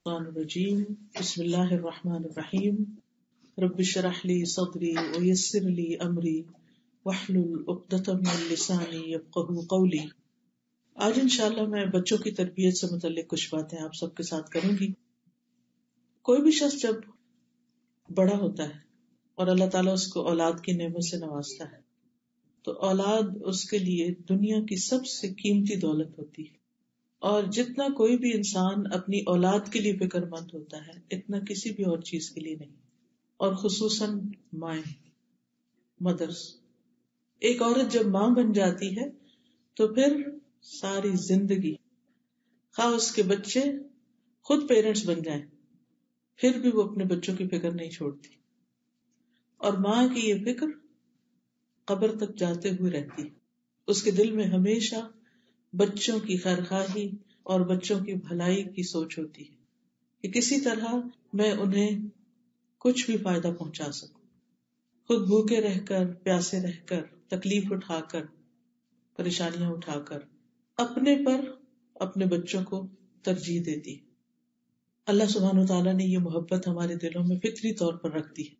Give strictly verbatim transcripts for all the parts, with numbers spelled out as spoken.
الشیطان الرجیم بسم اللہ الرحمن الرحیم رب اشرح لی صدری ویسر لی امری واحلل عقدۃ من لسانی یفقہوا قولی۔ آج انشاءاللہ میں بچوں کی تربیت سے متعلق کچھ باتیں آپ سب کے ساتھ کروں گی۔ کوئی بھی شخص جب بڑا ہوتا ہے اور اللہ تعالیٰ اس کو اولاد کی نعمت سے نوازتا ہے تو اولاد اس کے لیے دنیا کی سب سے قیمتی دولت ہوتی ہے، اور جتنا کوئی بھی انسان اپنی اولاد کے لیے فکر مند ہوتا ہے اتنا کسی بھی اور چیز کے لیے نہیں، اور خصوصاً مائیں، مدرس۔ ایک عورت جب ماں بن جاتی ہے تو پھر ساری زندگی، خواہ اس کے بچے خود پیرنٹس بن جائیں، پھر بھی وہ اپنے بچوں کی فکر نہیں چھوڑتی، اور ماں کی یہ فکر قبر تک جاتے ہوئے رہتی ہے۔ اس کے دل میں ہمیشہ بچوں کی خیرخواہی اور بچوں کی بھلائی کی سوچ ہوتی ہے کہ کسی طرح میں انہیں کچھ بھی فائدہ پہنچا سکوں، خود بھوکے رہ کر، پیاسے رہ کر، تکلیف اٹھا کر، پریشانیاں اٹھا کر، اپنے پر اپنے بچوں کو ترجیح دیتی ہے۔ اللہ سبحانہ وتعالیٰ نے یہ محبت ہمارے دلوں میں فطری طور پر رکھ دی ہے،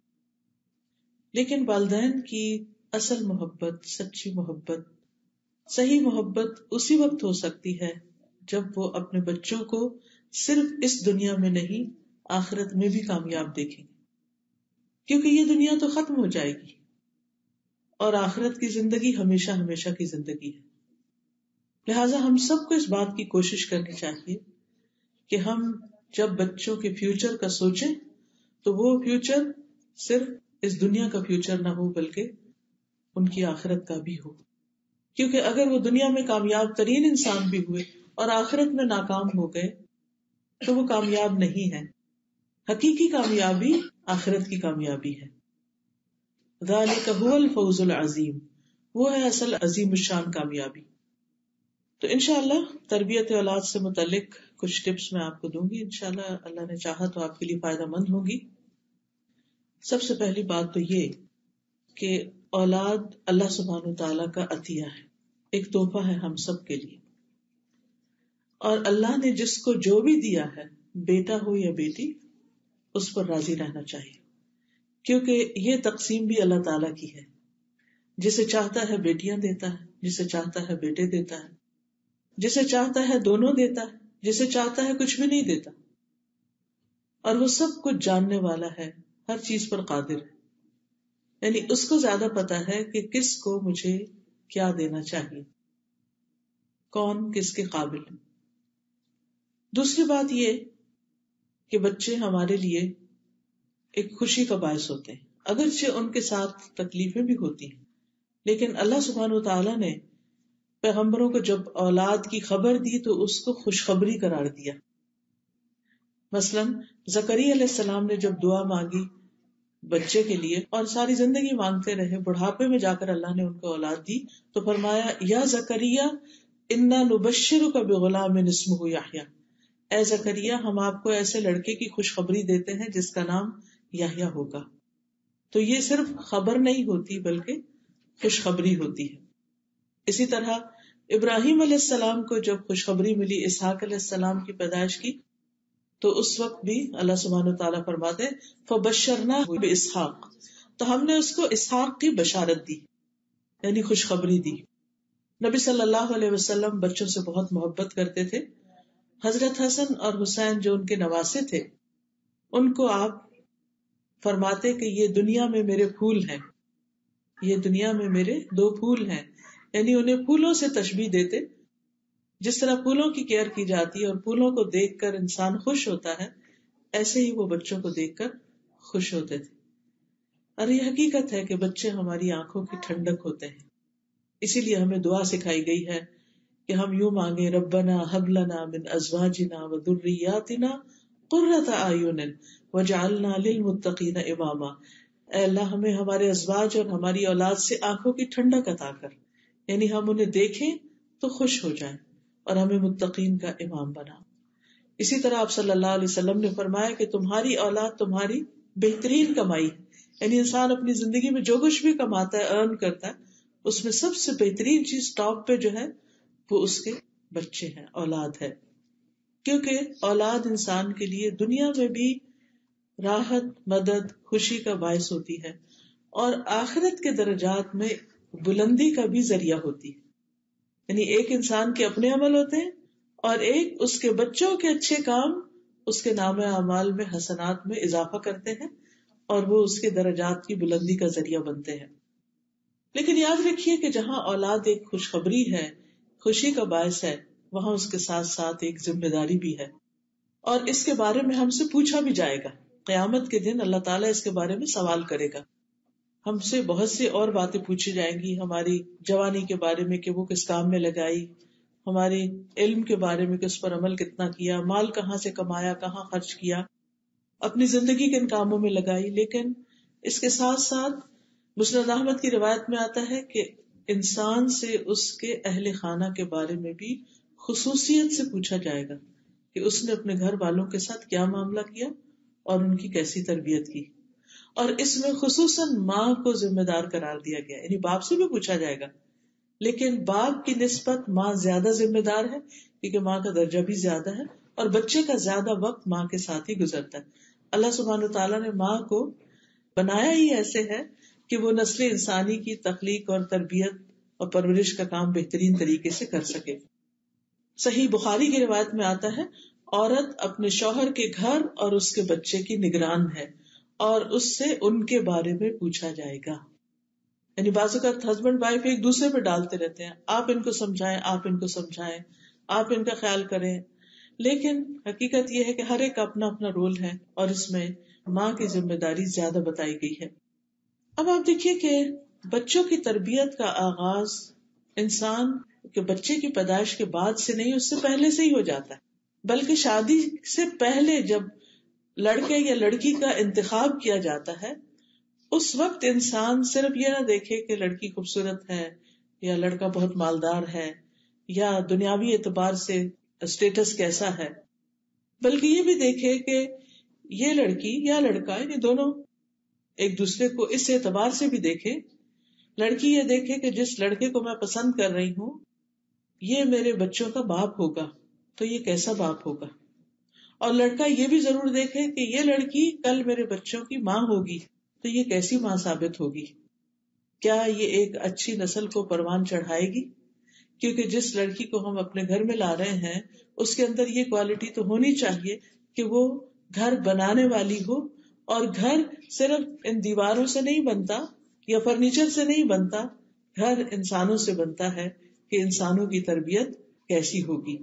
لیکن والدین کی اصل محبت، سچی محبت، صحیح محبت اسی وقت ہو سکتی ہے جب وہ اپنے بچوں کو صرف اس دنیا میں نہیں آخرت میں بھی کامیاب دیکھیں گے، کیونکہ یہ دنیا تو ختم ہو جائے گی اور آخرت کی زندگی ہمیشہ ہمیشہ کی زندگی ہے۔ لہٰذا ہم سب کو اس بات کی کوشش کرنی چاہیے کہ ہم جب بچوں کے فیوچر کا سوچیں تو وہ فیوچر صرف اس دنیا کا فیوچر نہ ہو بلکہ ان کی آخرت کا بھی ہو، کیونکہ اگر وہ دنیا میں کامیاب ترین انسان بھی ہوئے اور آخرت میں ناکام ہو گئے تو وہ کامیاب نہیں ہے۔ حقیقی کامیابی آخرت کی کامیابی ہے۔ ذالک ھو الفوز العظیم، وہ ہے اصل عظیم الشان کامیابی۔ تو انشاءاللہ تربیت اولاد سے متعلق کچھ ٹپس میں آپ کو دوں گی، انشاءاللہ اللہ نے چاہا تو آپ کے لیے فائدہ مند ہوگی۔ سب سے پہلی بات تو یہ کہ اولاد اللہ سبحانہ وتعالیٰ کا عطیہ ہے، ایک تحفہ ہے ہم سب کے لیے، اور اللہ نے جس کو جو بھی دیا ہے، بیٹا ہو یا بیٹی، اس پر راضی رہنا چاہیے، کیونکہ یہ تقسیم بھی اللہ تعالیٰ کی ہے۔ جسے چاہتا ہے بیٹیاں دیتا ہے، جسے چاہتا ہے بیٹے دیتا ہے، جسے چاہتا ہے دونوں دیتا ہے، جسے چاہتا ہے کچھ بھی نہیں دیتا، اور وہ سب کچھ جاننے والا ہے، ہر چیز پر قادر ہے، یعنی اس کو زیادہ پتا ہے کہ کس کو مجھے کیا دینا چاہیے، کون کس کے قابل ہے۔ دوسری بات یہ کہ بچے ہمارے لیے ایک خوشی کا باعث ہوتے ہیں، اگرچہ ان کے ساتھ تکلیفیں بھی ہوتی ہیں، لیکن اللہ سبحانہ وتعالیٰ نے پیغمبروں کو جب اولاد کی خبر دی تو اس کو خوشخبری قرار دیا۔ مثلا زکریا علیہ السلام نے جب دعا مانگی بچے کے لیے اور ساری زندگی مانگتے رہے، بڑھاپے میں جا کر اللہ نے ان کو اولاد دی تو فرمایا یا زکریا انا نبشرک بغلام اسمہ یحییٰ، اے زکریا ہم آپ کو ایسے لڑکے کی خوشخبری دیتے ہیں جس کا نام یحییٰ ہوگا۔ تو یہ صرف خبر نہیں ہوتی بلکہ خوشخبری ہوتی ہے۔ اسی طرح ابراہیم علیہ السلام کو جب خوشخبری ملی اسحاق علیہ السلام کی پیدائش کی تو اس وقت بھی اللہ سبحانہ وتعالیٰ فرماتے فبشرناہ باسحاق، تو ہم نے اس کو اسحاق کی بشارت دی، یعنی خوشخبری دی۔ نبی صلی اللہ علیہ وسلم بچوں سے بہت محبت کرتے تھے۔ حضرت حسن اور حسین جو ان کے نواسے تھے، ان کو آپ فرماتے کہ یہ دنیا میں میرے پھول ہیں، یہ دنیا میں میرے دو پھول ہیں، یعنی انہیں پھولوں سے تشبیہ دیتے۔ جس طرح پھولوں کی کیئر کی جاتی ہے اور پھولوں کو دیکھ کر انسان خوش ہوتا ہے، ایسے ہی وہ بچوں کو دیکھ کر خوش ہوتے تھے۔ اور یہ حقیقت ہے کہ بچے ہماری آنکھوں کی ٹھنڈک ہوتے ہیں، اسی لیے ہمیں دعا سکھائی گئی ہے کہ ہم یوں مانگے ربنا ہب لنا من ازواجنا وذریاتنا قرۃ اعین واجعلنا للمتقین اماما، اے اللہ ہمیں ہمارے ازواج اور ہماری اولاد سے آنکھوں کی ٹھنڈک عطا کر، یعنی ہم انہیں دیکھیں تو خوش ہو جائیں اور ہمیں متقین کا امام بنا۔ اسی طرح آپ صلی اللہ علیہ وسلم نے فرمایا کہ تمہاری اولاد تمہاری بہترین کمائی ہے، یعنی انسان اپنی زندگی میں جو کچھ بھی کماتا ہے، ارن کرتا ہے، اس میں سب سے بہترین چیز ٹاپ پہ جو ہے وہ اس کے بچے ہیں، اولاد ہے۔ کیونکہ اولاد انسان کے لیے دنیا میں بھی راحت، مدد، خوشی کا باعث ہوتی ہے اور آخرت کے درجات میں بلندی کا بھی ذریعہ ہوتی ہے. یعنی ایک انسان کے اپنے عمل ہوتے ہیں اور ایک اس کے بچوں کے اچھے کام اس کے نام اعمال میں، حسنات میں اضافہ کرتے ہیں اور وہ اس کے درجات کی بلندی کا ذریعہ بنتے ہیں. لیکن یاد رکھیے کہ جہاں اولاد ایک خوشخبری ہے، خوشی کا باعث ہے، وہاں اس کے ساتھ ساتھ ایک ذمہ داری بھی ہے اور اس کے بارے میں ہم سے پوچھا بھی جائے گا. قیامت کے دن اللہ تعالیٰ اس کے بارے میں سوال کرے گا. ہم سے بہت سی اور باتیں پوچھی جائیں گی، ہماری جوانی کے بارے میں کہ وہ کس کام میں لگائی، ہماری علم کے بارے میں کہ اس پر عمل کتنا کیا، مال کہاں سے کمایا، کہاں خرچ کیا، اپنی زندگی کن کاموں میں لگائی. لیکن اس کے ساتھ ساتھ مسند احمد کی روایت میں آتا ہے کہ انسان سے اس کے اہل خانہ کے بارے میں بھی خصوصیت سے پوچھا جائے گا کہ اس نے اپنے گھر والوں کے ساتھ کیا معاملہ کیا اور ان کی کیسی تربیت کی. اور اس میں خصوصاً ماں کو ذمہ دار قرار دیا گیا، یعنی باپ سے بھی پوچھا جائے گا، لیکن باپ کی نسبت ماں زیادہ ذمہ دار ہے کیونکہ ماں کا درجہ بھی زیادہ ہے اور بچے کا زیادہ وقت ماں کے ساتھ ہی گزرتا ہے. اللہ سبحانہ تعالیٰ نے ماں کو بنایا ہی ایسے ہے کہ وہ نسل انسانی کی تخلیق اور تربیت اور پرورش کا کام بہترین طریقے سے کر سکے. صحیح بخاری کی روایت میں آتا ہے، عورت اپنے شوہر کے گھر اور اس کے بچے کی نگران ہے اور اس سے ان کے بارے میں پوچھا جائے گا. یعنی بعض اوقات ہسبینڈ وائف ایک دوسرے پہ ڈالتے رہتے ہیں، آپ ان کو سمجھائیں، آپ ان کو سمجھائیں، آپ ان کا خیال کریں، لیکن حقیقت یہ ہے کہ ہر ایک کا اپنا اپنا رول ہے اور اس میں ماں کی ذمہ داری زیادہ بتائی گئی ہے. اب آپ دیکھیے کہ بچوں کی تربیت کا آغاز انسان کے بچے کی پیدائش کے بعد سے نہیں، اس سے پہلے سے ہی ہو جاتا ہے، بلکہ شادی سے پہلے جب لڑکے یا لڑکی کا انتخاب کیا جاتا ہے اس وقت انسان صرف یہ نہ دیکھے کہ لڑکی خوبصورت ہے یا لڑکا بہت مالدار ہے یا دنیاوی اعتبار سے اسٹیٹس کیسا ہے، بلکہ یہ بھی دیکھے کہ یہ لڑکی یا لڑکا یعنی دونوں ایک دوسرے کو اس اعتبار سے بھی دیکھے. لڑکی یہ دیکھے کہ جس لڑکے کو میں پسند کر رہی ہوں یہ میرے بچوں کا باپ ہوگا تو یہ کیسا باپ ہوگا، اور لڑکا یہ بھی ضرور دیکھے کہ یہ لڑکی کل میرے بچوں کی ماں ہوگی تو یہ کیسی ماں ثابت ہوگی، کیا یہ ایک اچھی نسل کو پروان چڑھائے گی. کیونکہ جس لڑکی کو ہم اپنے گھر میں لا رہے ہیں اس کے اندر یہ کوالٹی تو ہونی چاہیے کہ وہ گھر بنانے والی ہو، اور گھر صرف ان دیواروں سے نہیں بنتا یا فرنیچر سے نہیں بنتا، گھر انسانوں سے بنتا ہے کہ انسانوں کی تربیت کیسی ہوگی.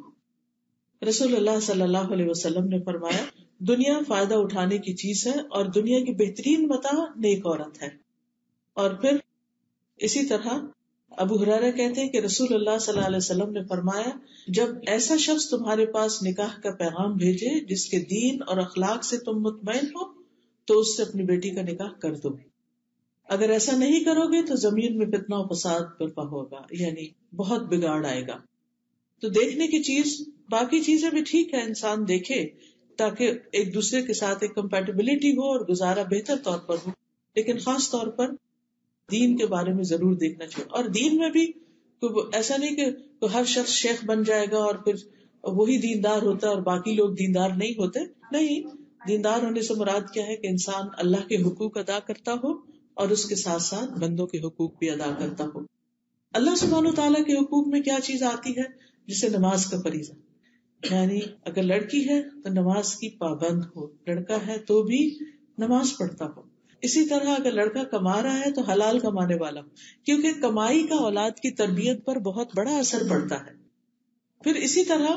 رسول اللہ صلی اللہ علیہ وسلم نے فرمایا، دنیا فائدہ اٹھانے کی چیز ہے اور دنیا کی بہترین متاع نیک عورت ہے. اور پھر اسی طرح ابو ہریرہ کہتے ہیں کہ رسول اللہ صلی اللہ علیہ وسلم نے فرمایا، جب ایسا شخص تمہارے پاس نکاح کا پیغام بھیجے جس کے دین اور اخلاق سے تم مطمئن ہو تو اس سے اپنی بیٹی کا نکاح کر دو، اگر ایسا نہیں کرو گے تو زمین میں فتنہ و فساد برپا ہوگا، یعنی بہت بگاڑ آئے گا. تو دیکھنے کی چیز، باقی چیزیں بھی ٹھیک ہے انسان دیکھے تاکہ ایک دوسرے کے ساتھ ایک کمپیٹیبلٹی ہو اور گزارا بہتر طور پر ہو، لیکن خاص طور پر دین کے بارے میں ضرور دیکھنا چاہیے. اور دین میں بھی ایسا نہیں کہ ہر شخص شیخ بن جائے گا اور پھر وہی دیندار ہوتا ہے اور باقی لوگ دیندار نہیں ہوتے. نہیں، دیندار ہونے سے مراد کیا ہے کہ انسان اللہ کے حقوق ادا کرتا ہو اور اس کے ساتھ ساتھ بندوں کے حقوق بھی ادا کرتا ہو. اللہ سبحانہ و تعالیٰ کے حقوق میں کیا چیز آتی ہے؟ جسے نماز کا فریضہ، یعنی اگر لڑکی ہے تو نماز کی پابند ہو، لڑکا ہے تو بھی نماز پڑھتا ہو. اسی طرح اگر لڑکا کما رہا ہے تو حلال کمانے والا ہو، کیونکہ کمائی کا اولاد کی تربیت پر بہت بڑا اثر پڑتا ہے. پھر اسی طرح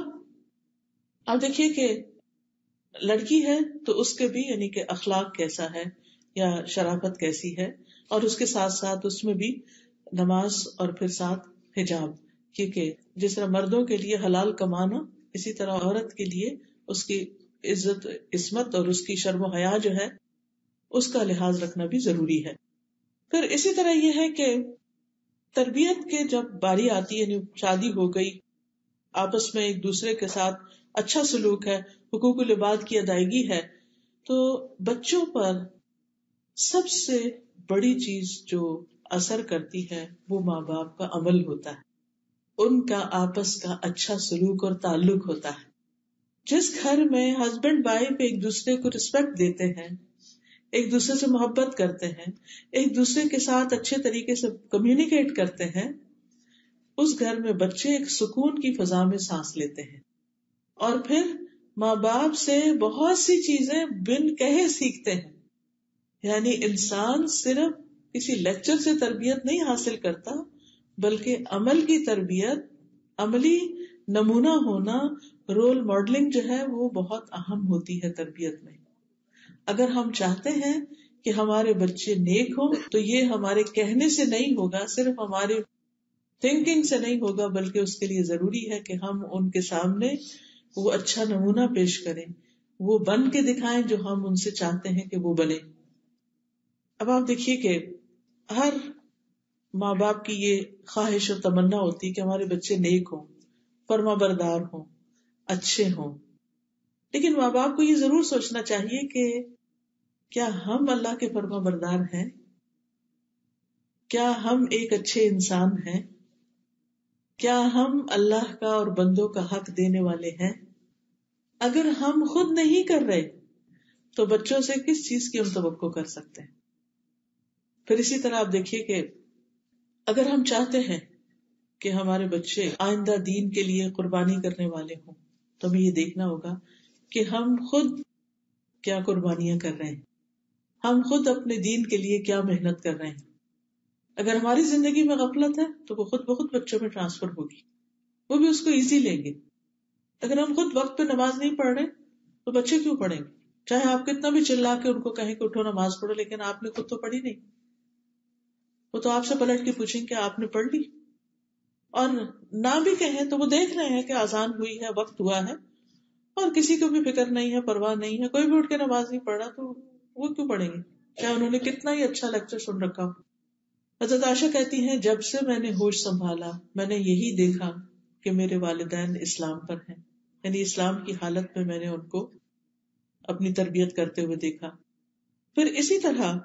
آپ دیکھیے کہ لڑکی ہے تو اس کے بھی یعنی کہ اخلاق کیسا ہے یا شرافت کیسی ہے، اور اس کے ساتھ ساتھ اس میں بھی نماز اور پھر ساتھ حجاب، کیونکہ جس طرح مردوں کے لیے حلال کمانا اسی طرح عورت کے لیے اس کی عزت، عصمت اور اس کی شرم و حیا جو ہے اس کا لحاظ رکھنا بھی ضروری ہے. پھر اسی طرح یہ ہے کہ تربیت کے جب باری آتی ہے، یعنی شادی ہو گئی، آپس میں ایک دوسرے کے ساتھ اچھا سلوک ہے، حقوق العباد کی ادائیگی ہے، تو بچوں پر سب سے بڑی چیز جو اثر کرتی ہے وہ ماں باپ کا عمل ہوتا ہے، ان کا آپس کا اچھا سلوک اور تعلق ہوتا ہے. جس گھر میں ہسبینڈ وائف ایک دوسرے کو رسپیکٹ دیتے ہیں، ایک دوسرے سے محبت کرتے ہیں، ایک دوسرے کے ساتھ اچھے طریقے سے کمیونیکیٹ کرتے ہیں، اس گھر میں بچے ایک سکون کی فضا میں سانس لیتے ہیں. اور پھر ماں باپ سے بہت سی چیزیں بن کہے سیکھتے ہیں. یعنی انسان صرف کسی لیکچر سے تربیت نہیں حاصل کرتا، بلکہ عمل کی تربیت، عملی نمونہ ہونا، رول ماڈلنگ جو ہے وہ بہت اہم ہوتی ہے تربیت میں. اگر ہم چاہتے ہیں کہ ہمارے بچے نیک ہوں تو یہ ہمارے کہنے سے نہیں ہوگا، صرف ہمارے تھنکنگ سے نہیں ہوگا، بلکہ اس کے لیے ضروری ہے کہ ہم ان کے سامنے وہ اچھا نمونہ پیش کریں، وہ بن کے دکھائیں جو ہم ان سے چاہتے ہیں کہ وہ بنے. اب آپ دیکھیے کہ ہر ماں باپ کی یہ خواہش اور تمنا ہوتی ہے کہ ہمارے بچے نیک ہوں، فرما بردار ہوں، اچھے ہوں. لیکن ماں باپ کو یہ ضرور سوچنا چاہیے کہ کیا ہم اللہ کے فرما بردار ہیں؟ کیا ہم ایک اچھے انسان ہیں؟ کیا ہم اللہ کا اور بندوں کا حق دینے والے ہیں؟ اگر ہم خود نہیں کر رہے تو بچوں سے کس چیز کی ہم توقع کر سکتے ہیں؟ پھر اسی طرح آپ دیکھیے کہ اگر ہم چاہتے ہیں کہ ہمارے بچے آئندہ دین کے لیے قربانی کرنے والے ہوں تو ہمیں یہ دیکھنا ہوگا کہ ہم خود کیا قربانیاں کر رہے ہیں، ہم خود اپنے دین کے لیے کیا محنت کر رہے ہیں. اگر ہماری زندگی میں غفلت ہے تو وہ خود بخود بچوں میں ٹرانسفر ہوگی، وہ بھی اس کو ایزی لیں گے. اگر ہم خود وقت پہ نماز نہیں پڑھ رہے تو بچے کیوں پڑھیں گے؟ چاہے آپ کتنا بھی چلا کے ان کو کہیں کہ اٹھو نماز پڑھو، لیکن آپ نے خود تو پڑھی نہیں. وہ تو آپ سے پلٹ کے پوچھیں کہ آپ نے پڑھ لی، اور نہ بھی کہیں تو وہ دیکھ رہے ہیں کہ آزان ہوئی ہے، وقت ہوا ہے، اور کسی کو بھی فکر نہیں ہے، پرواہ نہیں ہے، کوئی بھی اٹھ کے نماز نہیں پڑھ رہا، تو وہ کیوں پڑھیں گے چاہے انہوں نے کتنا ہی اچھا لیکچر سن رکھا ہو. حضرت عائشہ کہتی ہیں جب سے میں نے ہوش سنبھالا میں نے یہی دیکھا کہ میرے والدین اسلام پر ہیں، یعنی اسلام کی حالت میں میں نے ان کو اپنی تربیت کرتے ہوئے دیکھا. پھر اسی طرح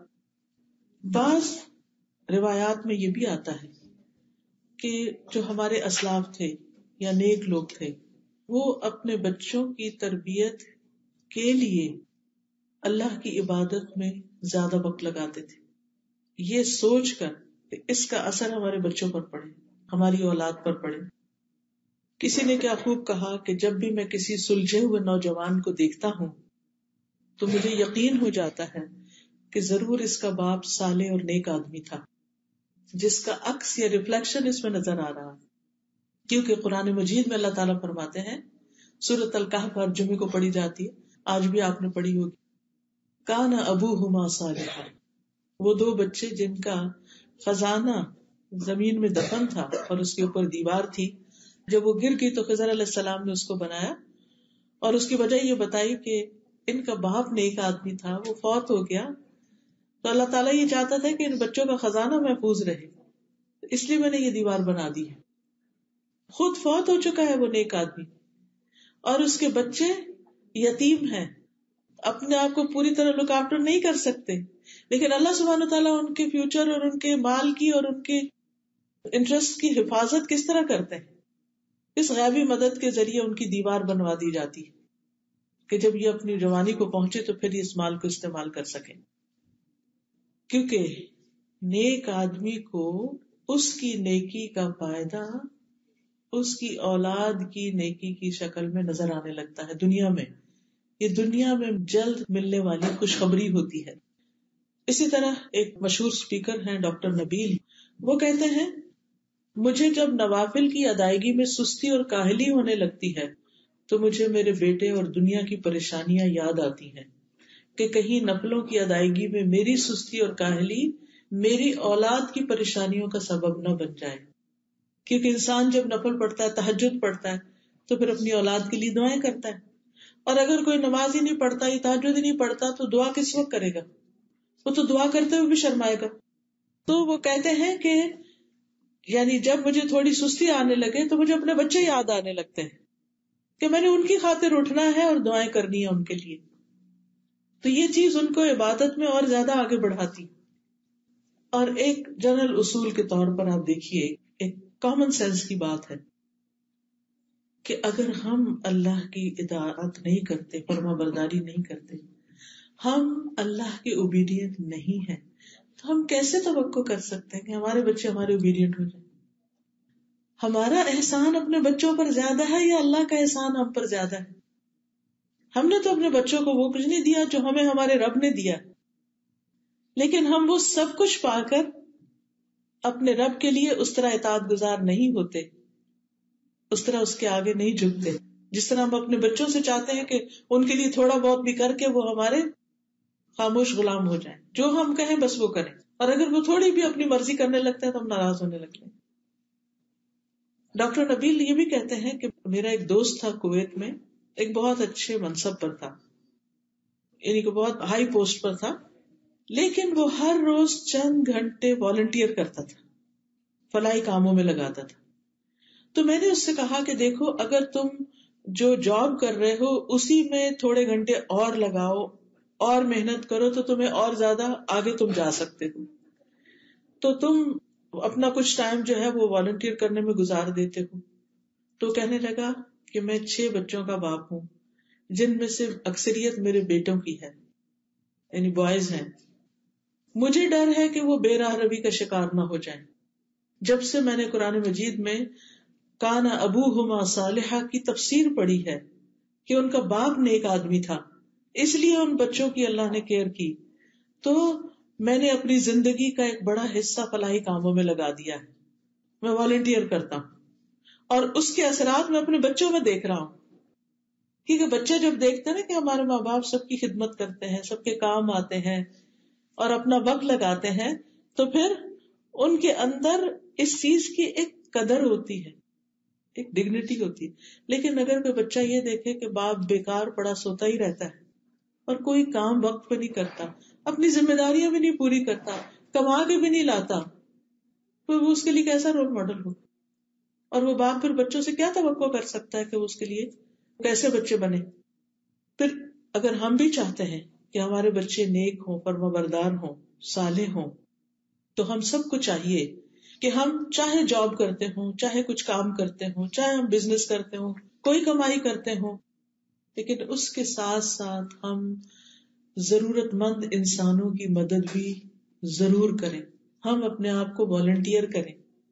بعض روایات میں یہ بھی آتا ہے کہ جو ہمارے اسلاف تھے یا نیک لوگ تھے وہ اپنے بچوں کی تربیت کے لیے اللہ کی عبادت میں زیادہ وقت لگاتے تھے، یہ سوچ کر کہ اس کا اثر ہمارے بچوں پر پڑے، ہماری اولاد پر پڑے. کسی نے کیا خوب کہا کہ جب بھی میں کسی سلجھے ہوئے نوجوان کو دیکھتا ہوں تو مجھے یقین ہو جاتا ہے کہ ضرور اس کا باپ صالح اور نیک آدمی تھا، جس کا عکس یا ریفلیکشن اس میں نظر آ رہا. کیونکہ قرآن مجید میں اللہ تعالیٰ فرماتے ہیں، سورۃ الکہف ہر جمعے کو پڑھی جاتی ہے، آج بھی آپ نے پڑھی ہوگی، کان ابوہما صالحا، وہ دو بچے جن کا خزانہ زمین میں دفن تھا اور اس کے اوپر دیوار تھی، جب وہ گر گئی تو خضر علیہ السلام نے اس کو بنایا، اور اس کی وجہ یہ بتائی کہ ان کا باپ نیک آدمی تھا، وہ فوت ہو گیا، تو اللہ تعالیٰ یہ چاہتا تھا کہ ان بچوں کا خزانہ محفوظ رہے، اس لیے میں نے یہ دیوار بنا دی ہے. خود فوت ہو چکا ہے وہ نیک آدمی، اور اس کے بچے یتیم ہیں، اپنے آپ کو پوری طرح لک آفٹر نہیں کر سکتے، لیکن اللہ سبحانہ تعالیٰ ان کے فیوچر اور ان کے مال کی اور ان کے انٹرسٹ کی حفاظت کس طرح کرتے ہیں؟ اس غیبی مدد کے ذریعے ان کی دیوار بنوا دی جاتی ہے کہ جب یہ اپنی جوانی کو پہنچے تو پھر اس مال کو استعمال کر سکیں. کیونکہ نیک آدمی کو اس کی نیکی کا فائدہ اس کی اولاد کی نیکی کی شکل میں نظر آنے لگتا ہے دنیا میں، یہ دنیا میں جلد ملنے والی خوشخبری ہوتی ہے. اسی طرح ایک مشہور سپیکر ہیں ڈاکٹر نبیل، وہ کہتے ہیں مجھے جب نوافل کی ادائیگی میں سستی اور کاہلی ہونے لگتی ہے تو مجھے میرے بیٹے اور دنیا کی پریشانیاں یاد آتی ہیں کہ کہیں نفلوں کی ادائیگی میں میری سستی اور کاہلی میری اولاد کی پریشانیوں کا سبب نہ بن جائے. کیونکہ انسان جب نفل پڑھتا ہے، تہجد پڑھتا ہے، تو پھر اپنی اولاد کے لیے دعائیں کرتا ہے، اور اگر کوئی نماز ہی نہیں پڑھتا یا تہجد ہی نہیں پڑھتا تو دعا کس وقت کرے گا؟ وہ تو دعا کرتے ہوئے بھی شرمائے گا. تو وہ کہتے ہیں کہ یعنی جب مجھے تھوڑی سستی آنے لگے تو مجھے اپنے بچے یاد آنے لگتے ہیں کہ میں نے ان کی خاطر اٹھنا ہے اور دعائیں کرنی ہے ان کے لیے. تو یہ چیز ان کو عبادت میں اور زیادہ آگے بڑھاتی. اور ایک جنرل اصول کے طور پر آپ دیکھیے، ایک کامن سینس کی بات ہے کہ اگر ہم اللہ کی اطاعت نہیں کرتے، فرما برداری نہیں کرتے، ہم اللہ کے اوبیڈینٹ نہیں ہیں، تو ہم کیسے توقع کر سکتے ہیں کہ ہمارے بچے ہمارے اوبیڈینٹ ہو جائیں؟ ہمارا احسان اپنے بچوں پر زیادہ ہے یا اللہ کا احسان ہم پر زیادہ ہے؟ ہم نے تو اپنے بچوں کو وہ کچھ نہیں دیا جو ہمیں ہمارے رب نے دیا، لیکن ہم وہ سب کچھ پا کر اپنے رب کے لیے اس طرح اطاعت گزار نہیں ہوتے، اس طرح اس کے آگے نہیں جھکتے جس طرح ہم اپنے بچوں سے چاہتے ہیں کہ ان کے لیے تھوڑا بہت بھی کر کے وہ ہمارے خاموش غلام ہو جائیں، جو ہم کہیں بس وہ کریں، اور اگر وہ تھوڑی بھی اپنی مرضی کرنے لگتے ہیں تو ہم ناراض ہونے لگتے ہیں۔ ڈاکٹر نبیل یہ بھی کہتے ہیں کہ میرا ایک دوست تھا کویت میں، ایک بہت اچھے منصب پر تھا، یعنی کہ بہت ہائی پوسٹ پر تھا، لیکن وہ ہر روز چند گھنٹے والنٹیئر کرتا تھا، فلاحی کاموں میں لگاتا تھا۔ تو میں نے اس سے کہا کہ دیکھو، اگر تم جو جاب کر رہے ہو اسی میں تھوڑے گھنٹے اور لگاؤ اور محنت کرو تو تمہیں اور زیادہ آگے تم جا سکتے ہو، تو تم اپنا کچھ ٹائم جو ہے وہ والنٹیئر کرنے میں گزار دیتے ہو۔ تو کہنے لگا کہ میں چھ بچوں کا باپ ہوں جن میں سے اکثریت میرے بیٹوں کی ہے، یعنی بوائز ہیں، مجھے ڈر ہے کہ وہ بے راہ روی کا شکار نہ ہو جائیں۔ جب سے میں نے قرآن مجید میں کانا ابوہما صالحا کی تفسیر پڑھی ہے کہ ان کا باپ نیک آدمی تھا، اس لیے ان بچوں کی اللہ نے کیئر کی، تو میں نے اپنی زندگی کا ایک بڑا حصہ فلاحی کاموں میں لگا دیا ہے، میں والنٹیئر کرتا ہوں، اور اس کے اثرات میں اپنے بچوں میں دیکھ رہا ہوں، کیونکہ بچے جب دیکھتے ہیں نا کہ ہمارے ماں باپ سب کی خدمت کرتے ہیں، سب کے کام آتے ہیں اور اپنا وقت لگاتے ہیں، تو پھر ان کے اندر اس چیز کی ایک قدر ہوتی ہے، ایک ڈگنیٹی ہوتی ہے۔ لیکن اگر کوئی بچہ یہ دیکھے کہ باپ بیکار پڑا سوتا ہی رہتا ہے اور کوئی کام وقت پہ نہیں کرتا، اپنی ذمہ داریاں بھی نہیں پوری کرتا، کما کے بھی نہیں لاتا، تو وہ اس کے لیے کیسا رول ماڈل ہو؟ اور وہ باپ پھر بچوں سے کیا توقع کر سکتا ہے کہ وہ اس کے لیے کیسے بچے بنے؟ پھر اگر ہم بھی چاہتے ہیں کہ ہمارے بچے نیک ہوں، فرما بردار ہوں، صالح ہوں، تو ہم سب کو چاہیے کہ ہم چاہے جاب کرتے ہوں، چاہے کچھ کام کرتے ہوں، چاہے ہم بزنس کرتے ہوں، کوئی کمائی کرتے ہوں، لیکن اس کے ساتھ ساتھ ہم ضرورت مند انسانوں کی مدد بھی ضرور کریں، ہم اپنے آپ کو والنٹیئر کریں،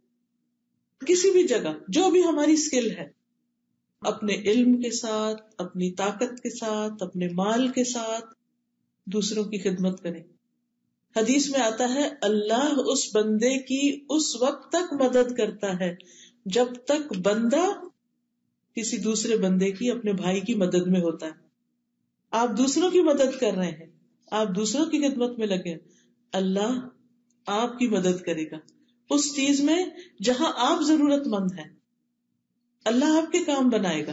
کسی بھی جگہ جو بھی ہماری اسکل ہے، اپنے علم کے ساتھ، اپنی طاقت کے ساتھ، اپنے مال کے ساتھ دوسروں کی خدمت کریں۔ حدیث میں آتا ہے اللہ اس بندے کی اس وقت تک مدد کرتا ہے جب تک بندہ کسی دوسرے بندے کی، اپنے بھائی کی مدد میں ہوتا ہے۔ آپ دوسروں کی مدد کر رہے ہیں، آپ دوسروں کی خدمت میں لگے، اللہ آپ کی مدد کرے گا اس چیز میں جہاں آپ ضرورت مند ہیں، اللہ آپ کے کام بنائے گا۔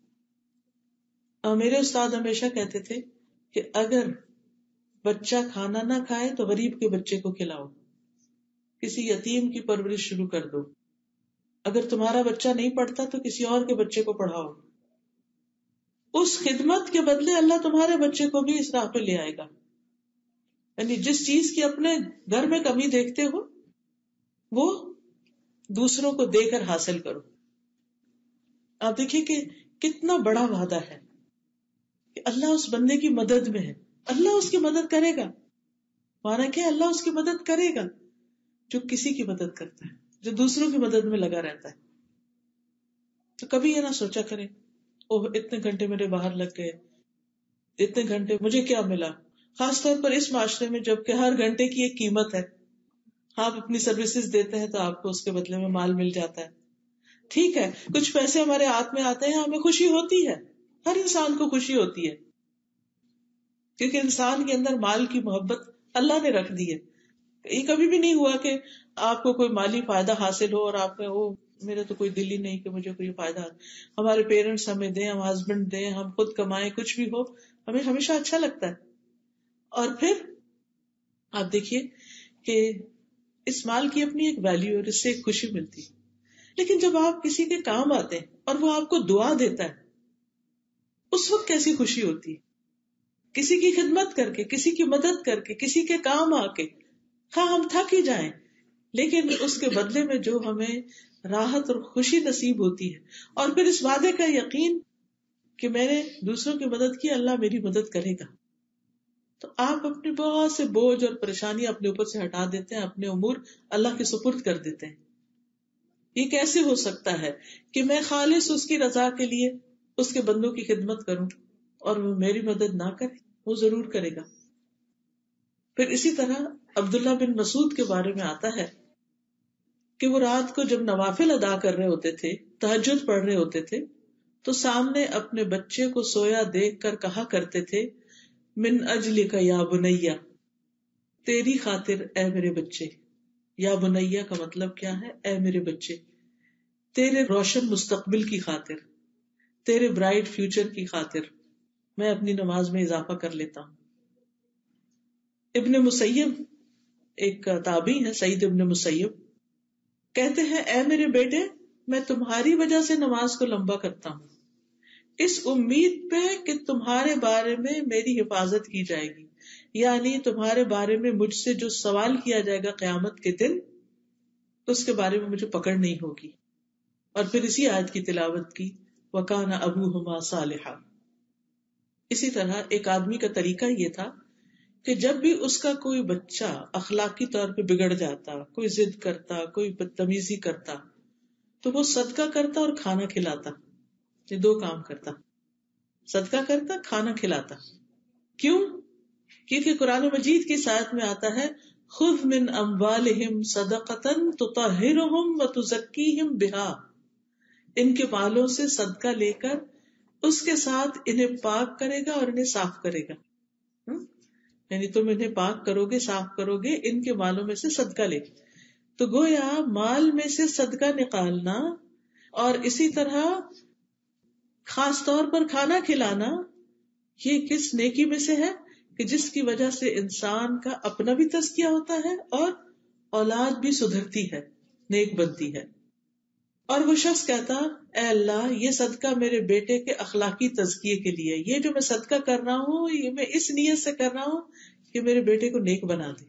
اور میرے استاد ہمیشہ کہتے تھے کہ اگر بچہ کھانا نہ کھائے تو غریب کے بچے کو کھلاؤ، کسی یتیم کی پرورش شروع کر دو، اگر تمہارا بچہ نہیں پڑھتا تو کسی اور کے بچے کو پڑھاؤ، اس خدمت کے بدلے اللہ تمہارے بچے کو بھی اس راہ پہ لے آئے گا۔ یعنی جس چیز کی اپنے گھر میں کمی دیکھتے ہو وہ دوسروں کو دے کر حاصل کرو۔ آپ دیکھیے کہ کتنا بڑا وعدہ ہے کہ اللہ اس بندے کی مدد میں ہے، اللہ اس کی مدد کرے گا، مانا کہ اللہ اس کی مدد کرے گا جو کسی کی مدد کرتا ہے، جو دوسروں کی مدد میں لگا رہتا ہے۔ تو کبھی یہ نہ سوچا کریں اوہ اتنے گھنٹے میرے باہر لگ گئے، اتنے گھنٹے مجھے کیا ملا، خاص طور پر اس معاشرے میں جب کہ ہر گھنٹے کی ایک قیمت ہے، آپ اپنی سروسز دیتے ہیں تو آپ کو اس کے بدلے میں مال مل جاتا ہے۔ ٹھیک ہے کچھ پیسے ہمارے ہاتھ میں آتے ہیں، ہمیں خوشی ہوتی ہے، ہر انسان کو خوشی ہوتی ہے، کیونکہ انسان کے اندر مال کی محبت اللہ نے رکھ دی ہے۔ یہ کبھی بھی نہیں ہوا کہ آپ کو کوئی مالی فائدہ حاصل ہو اور آپ کو وہ میرا تو کوئی دل ہی نہیں کہ مجھے کوئی فائدہ حاصل، ہمارے پیرنٹس ہمیں دیں، ہم ہسبینڈ دیں، ہم خود کمائیں، کچھ بھی ہو ہمیں ہمیشہ اچھا لگتا ہے۔ اور پھر آپ دیکھیے کہ اس مال کی اپنی ایک ویلیو اور اس سے ایک خوشی ملتی ہے، لیکن جب آپ کسی کے کام آتے ہیں اور وہ آپ کو دعا دیتا ہے اس وقت کیسی خوشی ہوتی ہے، کسی کی خدمت کر کے، کسی کی مدد کر کے، کسی کے کام آ کے، ہاں ہم تھک ہی جائیں لیکن اس کے بدلے میں جو ہمیں راحت اور خوشی نصیب ہوتی ہے. اور پھر اس وعدے کا یقین کہ میں نے دوسروں کی مدد کی، اللہ میری مدد کرے گا. تو آپ اپنے بہت سے بوجھ اور پریشانیاں اپنے اوپر سے ہٹا دیتے ہیں، اپنے امور اللہ کے سپرد کر دیتے ہیں. یہ کیسے ہو سکتا ہے کہ میں خالص اس کی رضا کے لیے اس کے بندوں کی خدمت کروں اور وہ میری مدد نہ کرے؟ وہ ضرور کرے گا. پھر اسی طرح عبداللہ بن مسعود کے بارے میں آتا ہے کہ وہ رات کو جب نوافل ادا کر رہے ہوتے تھے، تہجد پڑھ رہے ہوتے تھے، تو سامنے اپنے بچے کو سویا دیکھ کر کہا کرتے تھے من اجلک یا بنیا، تیری خاطر اے میرے بچے. یا بنیا کا مطلب کیا ہے؟ اے میرے بچے، تیرے روشن مستقبل کی خاطر، تیرے برائٹ فیوچر کی خاطر میں اپنی نماز میں اضافہ کر لیتا ہوں. ابن مسیب ایک تابعی ہے، سعید ابن مسیب، کہتے ہیں اے میرے بیٹے، میں تمہاری وجہ سے نماز کو لمبا کرتا ہوں اس امید پہ کہ تمہارے بارے میں میری حفاظت کی جائے گی، یعنی تمہارے بارے میں مجھ سے جو سوال کیا جائے گا قیامت کے دن اس کے بارے میں مجھے پکڑ نہیں ہوگی. اور پھر اسی آیت کی تلاوت کی وَكَانَ أَبُوهُمَا صَالِحًا. اسی طرح ایک آدمی کا طریقہ یہ تھا کہ جب بھی اس کا کوئی بچہ اخلاقی طور پہ بگڑ جاتا، کوئی ضد کرتا، کوئی بدتمیزی کرتا، تو وہ صدقہ کرتا اور کھانا کھلاتا. یہ دو کام کرتا، صدقہ کرتا، کھانا کھلاتا. کیوں؟ کیونکہ قرآن مجید کی آیت میں آتا ہے خذ من اموالہم صدقۃ تطہرہم وتزکیہم بہا، ان کے مالوں سے صدقہ لے کر اس کے ساتھ انہیں پاک کرے گا اور انہیں صاف کرے گا. یعنی تم انہیں پاک کرو گے، صاف کرو گے ان کے مالوں میں سے صدقہ لے. تو گویا مال میں سے صدقہ نکالنا اور اسی طرح خاص طور پر کھانا کھلانا یہ کس نیکی میں سے ہے کہ جس کی وجہ سے انسان کا اپنا بھی تزکیہ ہوتا ہے اور اولاد بھی سدھرتی ہے، نیک بنتی ہے. اور وہ شخص کہتا اے اللہ یہ صدقہ میرے بیٹے کے اخلاقی تزکیے کے لیے، یہ جو میں صدقہ کر رہا ہوں یہ میں اس نیت سے کر رہا ہوں کہ میرے بیٹے کو نیک بنا دے.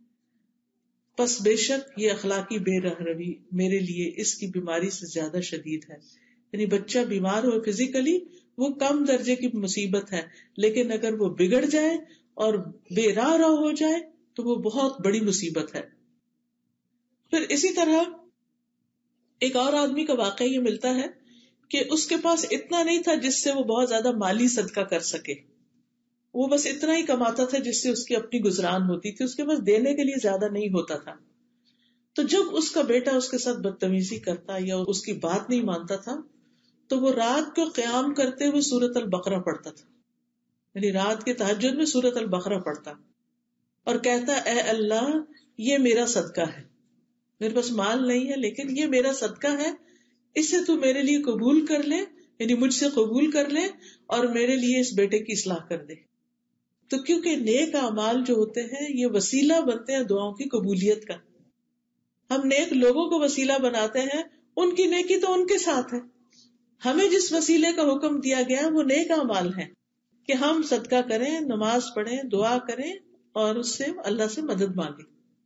پس بے شک یہ اخلاقی بے رحمی میرے لیے اس کی بیماری سے زیادہ شدید ہے. یعنی بچہ بیمار ہو فزیکلی وہ کم درجے کی مصیبت ہے، لیکن اگر وہ بگڑ جائے اور بے راہ راہ ہو جائے تو وہ بہت بڑی مصیبت ہے. پھر اسی طرح ایک اور آدمی کا واقعہ یہ ملتا ہے کہ اس کے پاس اتنا نہیں تھا جس سے وہ بہت زیادہ مالی صدقہ کر سکے، وہ بس اتنا ہی کماتا تھا جس سے اس کی اپنی گزران ہوتی تھی، اس کے پاس دینے کے لیے زیادہ نہیں ہوتا تھا. تو جب اس کا بیٹا اس کے ساتھ بدتمیزی کرتا یا اس کی بات نہیں مانتا تھا تو وہ رات کو قیام کرتے ہوئے سورۃ البقرہ پڑھتا تھا، یعنی رات کے تہجد میں سورۃ البقرہ پڑھتا اور کہتا اے اللہ یہ میرا صدقہ ہے، میرے پاس مال نہیں ہے لیکن یہ میرا صدقہ ہے، اسے تو میرے لیے قبول کر لے، یعنی مجھ سے قبول کر لے اور میرے لیے اس بیٹے کی اصلاح کر دے. تو کیونکہ نیک اعمال جو ہوتے ہیں یہ وسیلہ بنتے ہیں دعاؤں کی قبولیت کا. ہم نیک لوگوں کو وسیلہ بناتے ہیں، ان کی نیکی تو ان کے ساتھ ہے. ہمیں جس وسیلے کا حکم دیا گیا وہ نیک اعمال ہیں کہ ہم صدقہ کریں، نماز پڑھیں، دعا کریں اور اس سے اللہ سے مدد مانگیں.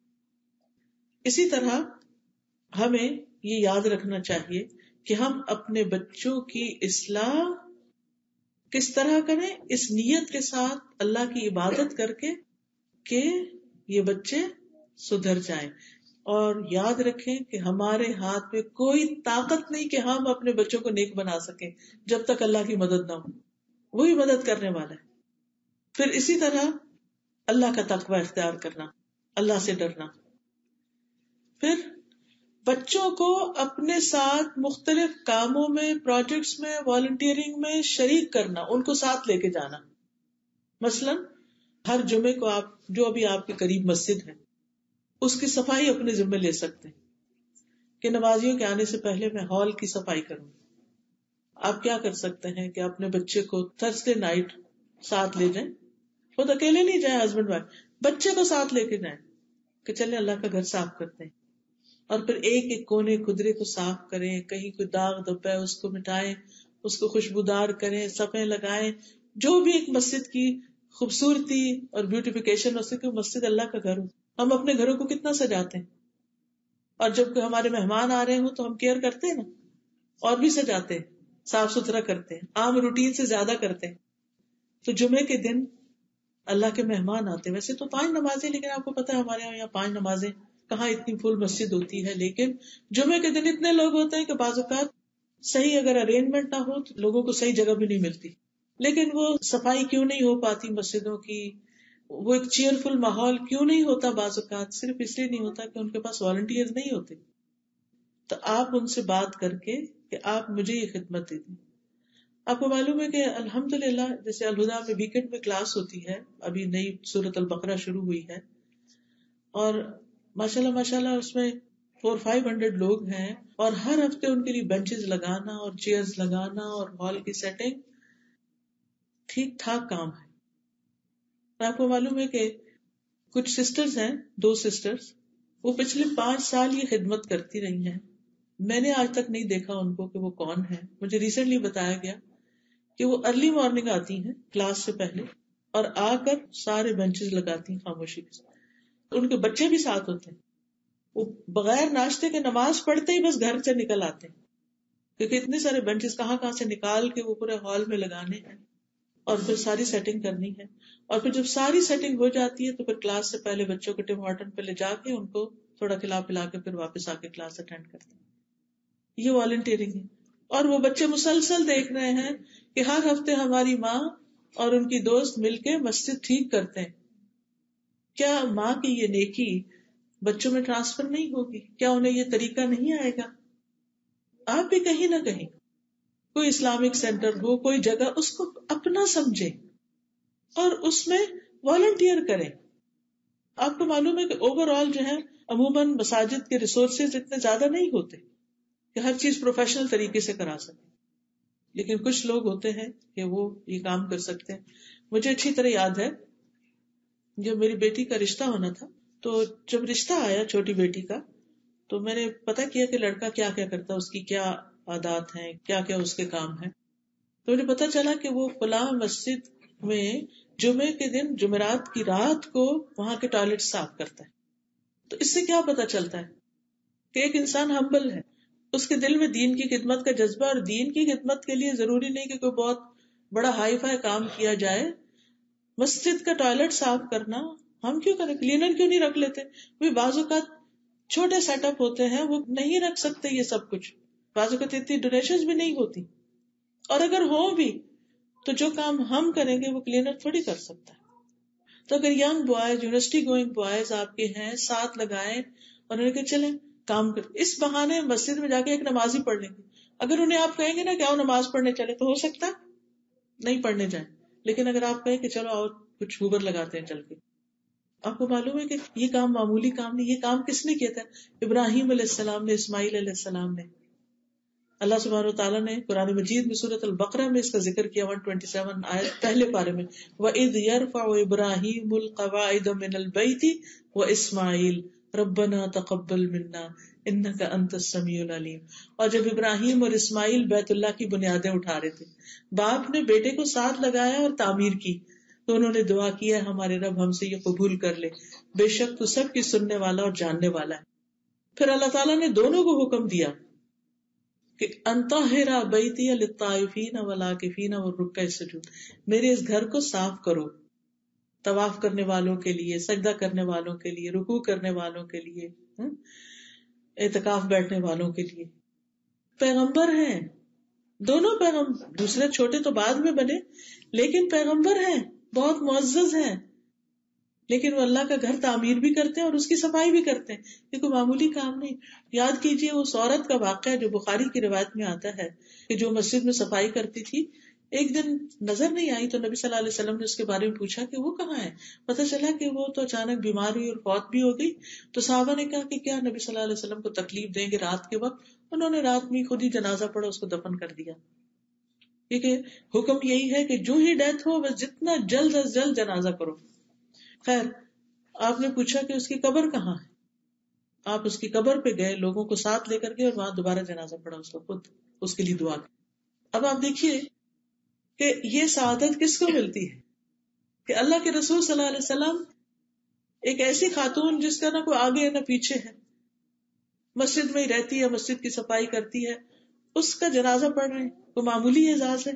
اسی طرح ہمیں یہ یاد رکھنا چاہیے کہ ہم اپنے بچوں کی اصلاح کس طرح کریں، اس نیت کے ساتھ اللہ کی عبادت کر کے کہ یہ بچے سدھر جائیں. اور یاد رکھیں کہ ہمارے ہاتھ میں کوئی طاقت نہیں کہ ہم اپنے بچوں کو نیک بنا سکیں جب تک اللہ کی مدد نہ ہو، وہی مدد کرنے والا ہے. پھر اسی طرح اللہ کا تقوی اختیار کرنا، اللہ سے ڈرنا. پھر بچوں کو اپنے ساتھ مختلف کاموں میں، پروجیکٹس میں، والنٹیئرنگ میں شریک کرنا، ان کو ساتھ لے کے جانا. مثلا ہر جمعے کو آپ جو ابھی آپ کے قریب مسجد ہے اس کی صفائی اپنے ذمہ لے سکتے ہیں کہ نمازیوں کے آنے سے پہلے میں ہال کی صفائی کروں. آپ کیا کر سکتے ہیں کہ اپنے بچے کو تھرسڈے نائٹ ساتھ لے جائیں، خود اکیلے نہیں جائیں، ہسبینڈ وائف بچے کو ساتھ لے کے جائیں کہ چلے اللہ کا گھر صاف کرتے ہیں، اور پھر ایک ایک کونے خدرے کو صاف کریں، کہیں کوئی داغ دھبا ہے اس کو مٹائیں، اس کو خوشبودار کریں، صفیں لگائیں. جو بھی ایک مسجد کی خوبصورتی اور بیوٹیفیکیشن ہو سکے، مسجد اللہ کا گھر ہو. ہم اپنے گھروں کو کتنا سجاتے ہیں، اور جب ہمارے مہمان آ رہے ہوں تو ہم کیئر کرتے ہیں نا، اور بھی سجاتے ہیں، صاف ستھرا کرتے ہیں، عام روٹین سے زیادہ کرتے ہیں. تو جمعے کے دن اللہ کے مہمان آتے ہیں. ویسے تو پانچ نمازیں، لیکن آپ کو پتا ہے ہمارے یہاں پانچ نمازیں کہاں اتنی فل مسجد ہوتی ہے، لیکن جمعے کے دن اتنے لوگ ہوتے ہیں کہ بعض اوقات صحیح اگر ارینجمنٹ نہ ہو تو لوگوں کو صحیح جگہ بھی نہیں ملتی. لیکن وہ صفائی کیوں نہیں ہو پاتی مسجدوں کی، وہ ایک چیئرفل ماحول کیوں نہیں ہوتا بعض اوقات؟ صرف اس لیے نہیں ہوتا کہ ان کے پاس والنٹیئر نہیں ہوتے. تو آپ ان سے بات کر کے کہ آپ مجھے یہ خدمت دے دیں. آپ کو معلوم ہے کہ الحمدللہ جیسے الہدا میں ویکینڈ میں کلاس ہوتی ہے، ابھی نئی سورۃ البقرہ شروع ہوئی ہے، اور ماشاءاللہ ماشاءاللہ اس میں فور فائیو ہنڈریڈ لوگ ہیں، اور ہر ہفتے ان کے لیے بینچز لگانا اور چیئرز لگانا اور ہال کی سیٹنگ ٹھیک ٹھاک کام ہے. آپ کو معلوم ہے کہ کچھ سسٹرز ہیں، دو سسٹرز، وہ پچھلے پانچ سال یہ خدمت کرتی رہی ہیں. میں نے آج تک نہیں دیکھا ان کو کہ وہ کون ہے. مجھے ریسنٹلی بتایا گیا کہ وہ ارلی مارننگ آتی ہیں کلاس سے پہلے اور آ کر سارے بینچز لگاتی ہیں خاموشی کے ساتھ. ان کے بچے بھی ساتھ ہوتے ہیں. وہ بغیر ناشتے کے نماز پڑھتے ہی بس گھر سے نکل آتے ہیں، کیونکہ اتنے سارے بینچز کہاں کہاں سے نکال کے وہ پورے ہال میں لگانے ہیں اور پھر ساری سیٹنگ کرنی ہے. اور پھر جب ساری سیٹنگ ہو جاتی ہے تو پھر کلاس سے پہلے بچوں کو ٹم ہارٹن پہ لے جا کے ان کو تھوڑا کھلا پلا کے پھر واپس آ کے کلاس اٹینڈ کرتے ہیں. یہ والنٹیئرنگ ہے. اور وہ بچے مسلسل دیکھ رہے ہیں کہ ہر ہفتے ہماری ماں اور ان کی دوست مل کے مسجد ٹھیک کرتے ہیں. کیا ماں کی یہ نیکی بچوں میں ٹرانسفر نہیں ہوگی؟ کیا انہیں یہ طریقہ نہیں آئے گا؟ آپ بھی کہیں نہ کہیں کوئی اسلامک سینٹر ہو، کوئی جگہ، اس کو اپنا سمجھے اور اس میں والنٹیئر کریں. آپ کو معلوم ہے کہ اوور آل جو ہے عموماً مساجد کے ریسورسز اتنے زیادہ نہیں ہوتے کہ ہر چیز پروفیشنل طریقے سے کرا سکیں، لیکن کچھ لوگ ہوتے ہیں کہ وہ یہ کام کر سکتے ہیں. مجھے اچھی طرح یاد ہے جب میری بیٹی کا رشتہ ہونا تھا، تو جب رشتہ آیا چھوٹی بیٹی کا، تو میں نے پتا کیا کہ لڑکا کیا کیا کرتا، اس کی کیا عادات ہیں، کیا کیا اس کے کام ہیں. تو مجھے پتا چلا کہ وہ فلاں مسجد میں جمعے کے دن جمعرات کی رات کو وہاں کے ٹوائلٹ صاف کرتا ہے. تو اس سے کیا پتا چلتا ہے کہ ایک انسان ہمبل ہے، اس کے دل میں دین کی خدمت کا جذبہ، اور دین کی خدمت کے لیے ضروری نہیں کہ کوئی بہت بڑا ہائی فائی کام کیا جائے. مسجد کا ٹوائلٹ صاف کرنا ہم کیوں کریں؟ کلینر کیوں نہیں رکھ لیتے؟ وہ بعض اوقات چھوٹے سیٹ اپ ہوتے ہیں، وہ نہیں رکھ سکتے یہ سب کچھ، بعض اوقات اتنی ڈونیشن بھی نہیں ہوتی، اور اگر ہو بھی تو جو کام ہم کریں گے وہ کلینر تھوڑی کر سکتا ہے. تو اگر young boys, university going boys آپ کے ہیں، ساتھ لگائیں اور انہیں کہ چلیں کام کر. اس بہانے مسجد میں جا کے ایک نماز ہی پڑھ لیں گے. اگر انہیں آپ کہیں گے نا کہ آؤ نماز پڑھنے چلے، تو ہو سکتا ہے نہیں پڑھنے جائیں. لیکن اگر آپ کہیں کہ چلو آؤ کچھ ہوبر لگاتے ہیں چل کے. آپ کو معلوم ہے کہ یہ کام معمولی کام نہیں. یہ کام کس نے کیا تھا؟ ابراہیم علیہ السلام نے، اسماعیل علیہ السلام نے. اللہ سبحانہ وتعالیٰ نے قرآن مجید میں سورۃ البقرہ میں اس کا ذکر کیا ایک سو سبائیس آیت پہلے پارے میں، وَإِذْ يَرْفَعُ إِبْرَاهِيمُ الْقَوَاعِدَ مِنَ الْبَيْتِ وَإِسْمَاعِيلُ رَبَّنَا تَقَبَّلْ مِنَّا إِنَّكَ أَنْتَ السَّمِيعُ الْعَلِيمُ. اور جب ابراہیم اور اسماعیل بیت اللہ کی بنیادیں اٹھا رہے تھے، باپ نے بیٹے کو ساتھ لگایا اور تعمیر کی، تو انہوں نے دعا کیا ہمارے رب ہم سے یہ قبول کر لے، بے شک تو سب کی سننے والا اور جاننے والا ہے. پھر اللہ تعالیٰ نے دونوں کو حکم دیا کہ انطہر بیتی للطائفین والعاکفین والرکع السجود، میرے اس گھر کو صاف کرو طواف کرنے والوں کے لیے، سجدہ کرنے والوں کے لیے، رکوع کرنے والوں کے لیے، اعتکاف بیٹھنے والوں کے لیے. پیغمبر ہیں دونوں، پیغمبر دوسرے چھوٹے تو بعد میں بنے، لیکن پیغمبر ہیں، بہت معزز ہیں، لیکن وہ اللہ کا گھر تعمیر بھی کرتے ہیں اور اس کی صفائی بھی کرتے ہیں. یہ کوئی معمولی کام نہیں. یاد کیجئے اس عورت کا واقعہ جو بخاری کی روایت میں آتا ہے کہ جو مسجد میں صفائی کرتی تھی، ایک دن نظر نہیں آئی تو نبی صلی اللہ علیہ وسلم نے اس کے بارے میں پوچھا کہ وہ کہاں ہے. پتہ چلا کہ وہ تو اچانک بیمار ہوئی اور فوت بھی ہو گئی. تو صحابہ نے کہا کہ کیا نبی صلی اللہ علیہ وسلم کو تکلیف دیں گے رات کے وقت؟ انہوں نے رات میں خود ہی جنازہ پڑھا، اس کو دفن کر دیا. کیونکہ حکم یہی ہے کہ جو ہی ڈیتھ ہو بس جتنا جلد از جلد جنازہ کرو. خیر، آپ نے پوچھا کہ اس کی قبر کہاں ہے، آپ اس کی قبر پہ گئے، لوگوں کو ساتھ لے کر گئے اور وہاں دوبارہ جنازہ پڑھا، اس کو خود اس کے لیے دعا کی. اب آپ دیکھیے کہ یہ سعادت کس کو ملتی ہے کہ اللہ کے رسول صلی اللہ علیہ وسلم ایک ایسی خاتون جس کا نہ کوئی آگے نہ پیچھے ہے، مسجد میں ہی رہتی ہے، مسجد کی صفائی کرتی ہے، اس کا جنازہ پڑھ رہے ہیں، وہ معمولی اعزاز ہے؟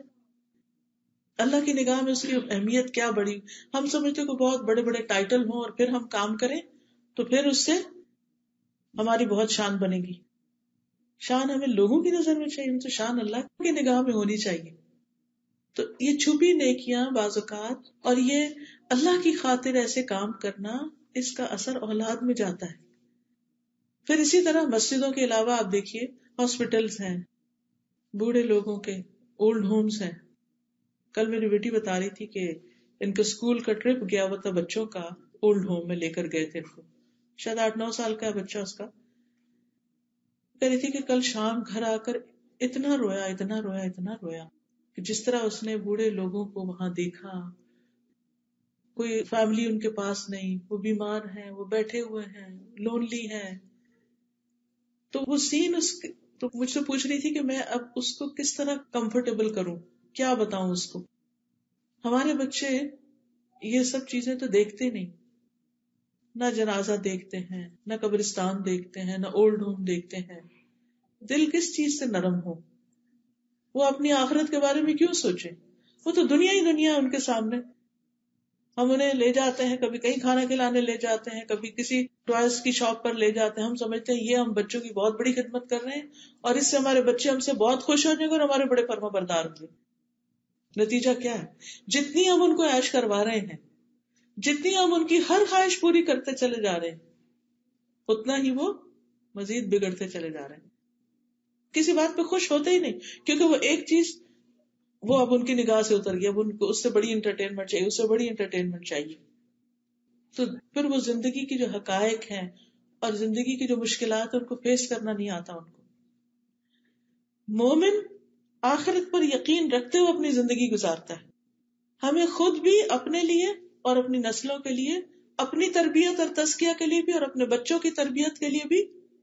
اللہ کی نگاہ میں اس کی اہمیت کیا بڑی. ہم سمجھتے کہ بہت بڑے بڑے ٹائٹل ہوں اور پھر ہم کام کریں تو پھر اس سے ہماری بہت شان بنے گی. شان ہمیں لوگوں کی نظر میں چاہیے، ہم تو شان اللہ کی نگاہ میں ہونی چاہیے. تو یہ چھپی نیکیاں بعض اوقات اور یہ اللہ کی خاطر ایسے کام کرنا، اس کا اثر اولاد میں جاتا ہے. پھر اسی طرح مسجدوں کے علاوہ آپ دیکھیے ہاسپٹلز ہیں، بوڑھے لوگوں کے اولڈ ہومز ہیں. کل میری بیٹی بتا رہی تھی کہ ان کے اسکول کا ٹرپ گیا ہوا تھا بچوں کا، اولڈ ہوم میں لے کر گئے تھے ان کو، شاید آٹھ نو سال کا ہے بچہ اس کا. کہہ رہی تھی کہ کل شام گھر آ کر اتنا رویا اتنا رویا اتنا رویا کہ جس طرح اس نے بوڑھے لوگوں کو وہاں دیکھا، کوئی فیملی ان کے پاس نہیں، وہ بیمار ہیں، وہ بیٹھے ہوئے ہیں، لونلی ہیں. تو وہ سین اس کے تو مجھ سے پوچھ رہی تھی کہ میں اب اس کو کس طرح کمفرٹیبل کروں، کیا بتاؤں اس کو. ہمارے بچے یہ سب چیزیں تو دیکھتے نہیں، نہ جنازہ دیکھتے ہیں، نہ قبرستان دیکھتے ہیں، نہ اولڈ ہوم دیکھتے ہیں. دل کس چیز سے نرم ہو؟ وہ اپنی آخرت کے بارے میں کیوں سوچے؟ وہ تو دنیا ہی دنیا ہے ان کے سامنے. ہم انہیں لے جاتے ہیں، کبھی کہیں کھانا کھلانے لے جاتے ہیں، کبھی کسی ٹوائز کی شاپ پر لے جاتے ہیں. ہم سمجھتے ہیں یہ ہم بچوں کی بہت بڑی خدمت کر رہے ہیں اور اس سے ہمارے بچے ہم سے بہت خوش ہو جائیں گے اور ہمارے بڑے فرما بردار ہوں گے. نتیجہ کیا ہے؟ جتنی ہم ان کو عیش کروا رہے ہیں، جتنی ہم ان کی ہر خواہش پوری کرتے چلے جا رہے ہیں، اتنا ہی وہ مزید بگڑتے چلے جا رہے ہیں. کسی بات پہ خوش ہوتے ہی نہیں، کیونکہ وہ ایک چیز وہ اب ان کی نگاہ سے اتر گیا، اب ان کو اس سے بڑی انٹرٹینمنٹ چاہیے، اس سے بڑی انٹرٹینمنٹ چاہیے. تو پھر وہ زندگی کی جو حقائق ہیں اور زندگی کی جو مشکلات ہیں ان کو فیس کرنا نہیں آتا ان کو. مومن آخرت پر یقین رکھتے ہوئے اپنی زندگی گزارتا ہے. ہمیں خود بھی اپنے لیے اور اپنی نسلوں کے لیے، اپنی تربیت اور تزکیہ کے لیے بھی اور اپنے بچوں کی تربیت کے لیے بھی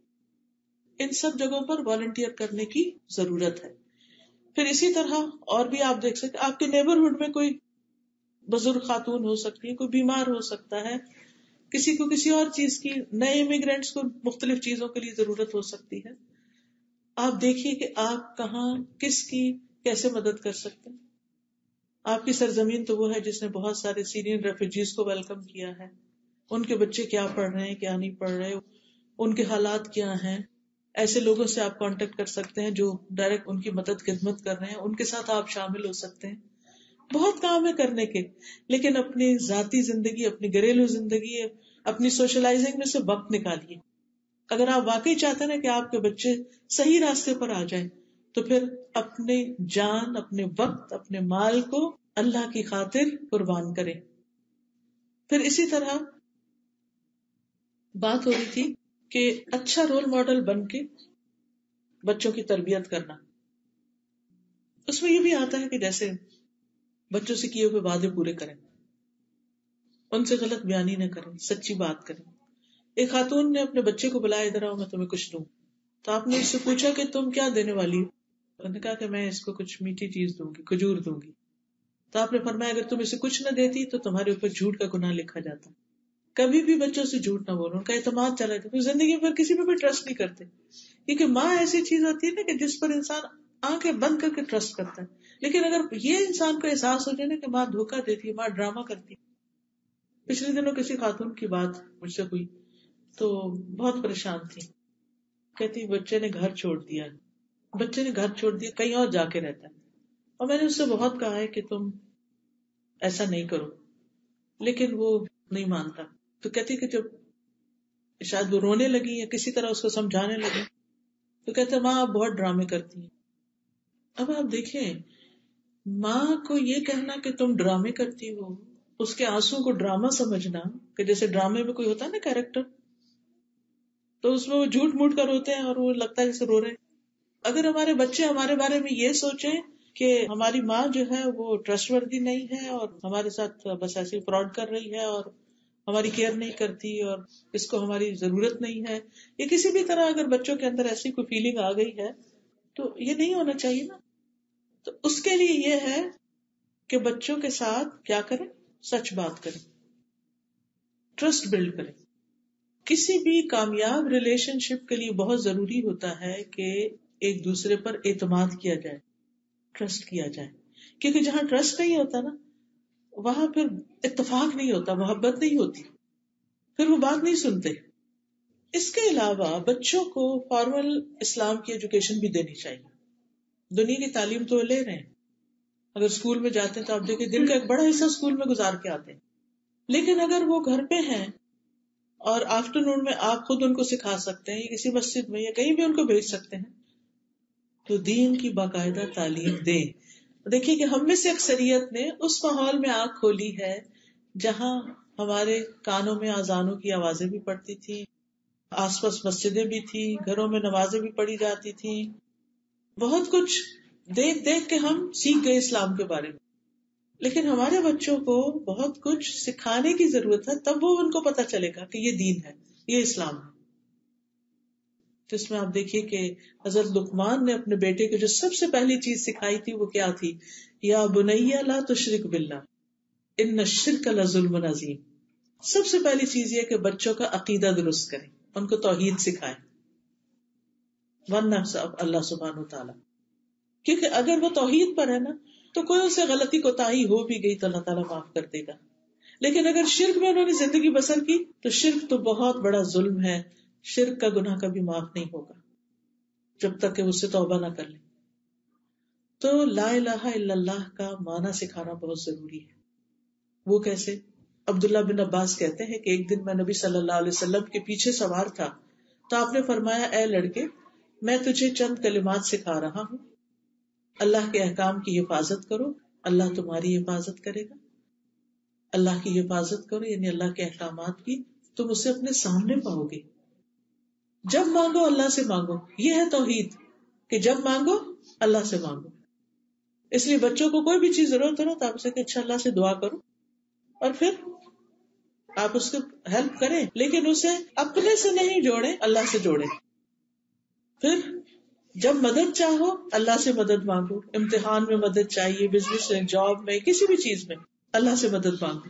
ان سب جگہوں پر والنٹیئر کرنے کی ضرورت ہے. پھر اسی طرح اور بھی آپ دیکھ سکتے، آپ کے نیبرہڈ میں کوئی بزرگ خاتون ہو سکتی ہے، کوئی بیمار ہو سکتا ہے، کسی کو کسی اور چیز کی، نئے امیگرینٹس کو مختلف چیزوں کے لیے ضرورت ہو سکتی ہے. آپ دیکھیے کہ آپ کہاں کس کی کیسے مدد کر سکتے ہیں. آپ کی سرزمین تو وہ ہے جس نے بہت سارے سیرین ریفیوجیز کو ویلکم کیا ہے. ان کے بچے کیا پڑھ رہے ہیں، کیا نہیں پڑھ رہے، ان کے حالات کیا ہیں. ایسے لوگوں سے آپ کانٹیکٹ کر سکتے ہیں جو ڈائریکٹ ان کی مدد خدمت کر رہے ہیں، ان کے ساتھ آپ شامل ہو سکتے ہیں. بہت کام ہے کرنے کے، لیکن اپنی ذاتی زندگی، اپنی گھریلو زندگی، اپنی سوشلائزنگ میں سے وقت نکالیے. اگر آپ واقعی چاہتے ہیں کہ آپ کے بچے صحیح راستے پر آ جائیں تو پھر اپنے جان، اپنے وقت، اپنے مال کو اللہ کی خاطر قربان کریں. پھر اسی طرح بات ہو رہی تھی کہ اچھا رول ماڈل بن کے بچوں کی تربیت کرنا. اس میں یہ بھی آتا ہے کہ جیسے بچوں سے کیے ہوئے وعدے پورے کریں، ان سے غلط بیانی نہ کریں، سچی بات کریں. ایک خاتون نے اپنے بچے کو بلایا، ادھر آؤ میں تمہیں کچھ دوں. تو آپ نے اس سے پوچھا کہ تم کیا دینے والی ہو؟ انہوں نے کہا کہ میں اس کو کچھ میٹھی چیز دوں گی، کھجور دوں گی. تو آپ نے فرمایا اگر تم اسے کچھ نہ دیتی تو تمہارے اوپر جھوٹ کا گناہ لکھا جاتا. کبھی بھی بچوں سے جھوٹ نہ بولو، ان کا اعتماد چلا جاتا. زندگی پر کسی پہ بھی ٹرسٹ نہیں کرتے، کیونکہ ماں ایسی چیز ہوتی ہے نا کہ جس پر انسان آنکھیں بند کر کے ٹرسٹ کرتا ہے. لیکن اگر یہ انسان کو احساس ہو جائے نا کہ ماں دھوکہ دیتی ہے، ماں ڈرامہ کرتی ہے. پچھلے دنوں کسی خاتون کی بات مجھ سے ہوئی تو بہت پریشان تھی. کہتی بچے نے گھر چھوڑ دیا، بچے نے گھر چھوڑ دیا، کہیں اور جا کے رہتا ہے. اور میں نے اس سے بہت کہا ہے کہ تم ایسا نہیں کرو، لیکن وہ نہیں مانتا. تو کہتی کہ جب شاید وہ رونے لگی یا کسی طرح اس کو سمجھانے لگی تو کہتے ماں آپ بہت ڈرامے کرتی ہیں. اب آپ دیکھیں، ماں کو یہ کہنا کہ تم ڈرامے کرتی ہو، اس کے آنسو کو ڈرامہ سمجھنا، کہ جیسے ڈرامے میں کوئی ہوتا ہے نا کیریکٹر، تو اس میں وہ جھوٹ موٹ کر ہوتے ہیں اور وہ لگتا ہے جیسے رو رہے ہیں. اگر ہمارے بچے ہمارے بارے میں یہ سوچیں کہ ہماری ماں جو ہے وہ ٹرسٹ وردی نہیں ہے اور ہمارے ساتھ بس ایسی فراڈ کر رہی ہے اور ہماری کیئر نہیں کرتی اور اس کو ہماری ضرورت نہیں ہے، یا کسی بھی طرح اگر بچوں کے اندر ایسی کوئی فیلنگ آ گئی ہے تو یہ نہیں ہونا چاہیے نا. تو اس کے لیے یہ ہے کہ بچوں کے ساتھ کیا کریں، سچ بات کریں، ٹرسٹ بلڈ کریں. کسی بھی کامیاب ریلیشن شپ کے لیے بہت ضروری ہوتا ہے کہ ایک دوسرے پر اعتماد کیا جائے، ٹرسٹ کیا جائے. کیونکہ جہاں ٹرسٹ نہیں ہوتا نا، وہاں پھر اتفاق نہیں ہوتا، محبت نہیں ہوتی، پھر وہ بات نہیں سنتے. اس کے علاوہ بچوں کو فارمل اسلام کی ایجوکیشن بھی دینی چاہیے. دنیا کی تعلیم تو لے رہے ہیں، اگر اسکول میں جاتے ہیں تو آپ دیکھیں دن کا ایک بڑا حصہ اسکول میں گزار کے آتے ہیں. لیکن اگر وہ گھر پہ ہیں اور آفٹر نون میں آپ خود ان کو سکھا سکتے ہیں، یا کسی مسجد میں یا کہیں بھی ان کو بھیج سکتے ہیں، تو دین کی باقاعدہ تعلیم دیں. دیکھیے کہ ہم میں سے اکثریت نے اس ماحول میں آنکھ کھولی ہے جہاں ہمارے کانوں میں اذانوں کی آوازیں بھی پڑتی تھی، آس پاس مسجدیں بھی تھی، گھروں میں نمازیں بھی پڑھی جاتی تھی. بہت کچھ دیکھ دیکھ کے ہم سیکھ گئے اسلام کے بارے میں. لیکن ہمارے بچوں کو بہت کچھ سکھانے کی ضرورت ہے، تب وہ ان کو پتا چلے گا کہ یہ دین ہے، یہ اسلام ہے. جس میں آپ دیکھیے کہ حضرت لقمان نے اپنے بیٹے کو جو سب سے پہلی چیز سکھائی تھی وہ کیا تھی؟ یا بنی لا تشرک باللہ ان الشرک لظلم عظیم. سب سے پہلی چیز یہ کہ بچوں کا عقیدہ درست کریں، ان کو توحید سکھائیں، ورنہ اللہ سبحانہ وتعالی. کیونکہ اگر وہ توحید پر ہے نا تو کوئی اسے غلطی کوتاہی ہو بھی گئی تو اللہ تعالیٰ معاف کر دے گا. لیکن اگر شرک میں انہوں نے زندگی بسر کی تو شرک تو بہت بڑا ظلم ہے، شرک کا گناہ کبھی معاف نہیں ہوگا جب تک کہ اس سے توبہ نہ کر لیں. تو لا الہ الا اللہ کا معنی سکھانا بہت ضروری ہے. وہ کیسے؟ عبداللہ بن عباس کہتے ہیں کہ ایک دن میں نبی صلی اللہ علیہ وسلم کے پیچھے سوار تھا تو آپ نے فرمایا، اے لڑکے، میں تجھے چند کلمات سکھا رہا ہوں، اللہ کے احکام کی حفاظت کرو، اللہ تمہاری حفاظت کرے گا. اللہ کی حفاظت کرو یعنی اللہ کے احکامات کی، تم اسے اپنے سامنے پاؤ گے. جب مانگو اللہ سے مانگو، یہ ہے توحید کہ جب مانگو اللہ سے مانگو. اس لیے بچوں کو کوئی بھی چیز ضرورت ہو نا تو آپ اسے کہ اچھا اللہ سے دعا کرو، اور پھر آپ اس کو ہیلپ کریں، لیکن اسے اپنے سے نہیں جوڑیں، اللہ سے جوڑیں. پھر جب مدد چاہو اللہ سے مدد مانگو، امتحان میں مدد چاہیے، بزنس میں، جاب میں، کسی بھی چیز میں اللہ سے مدد مانگو.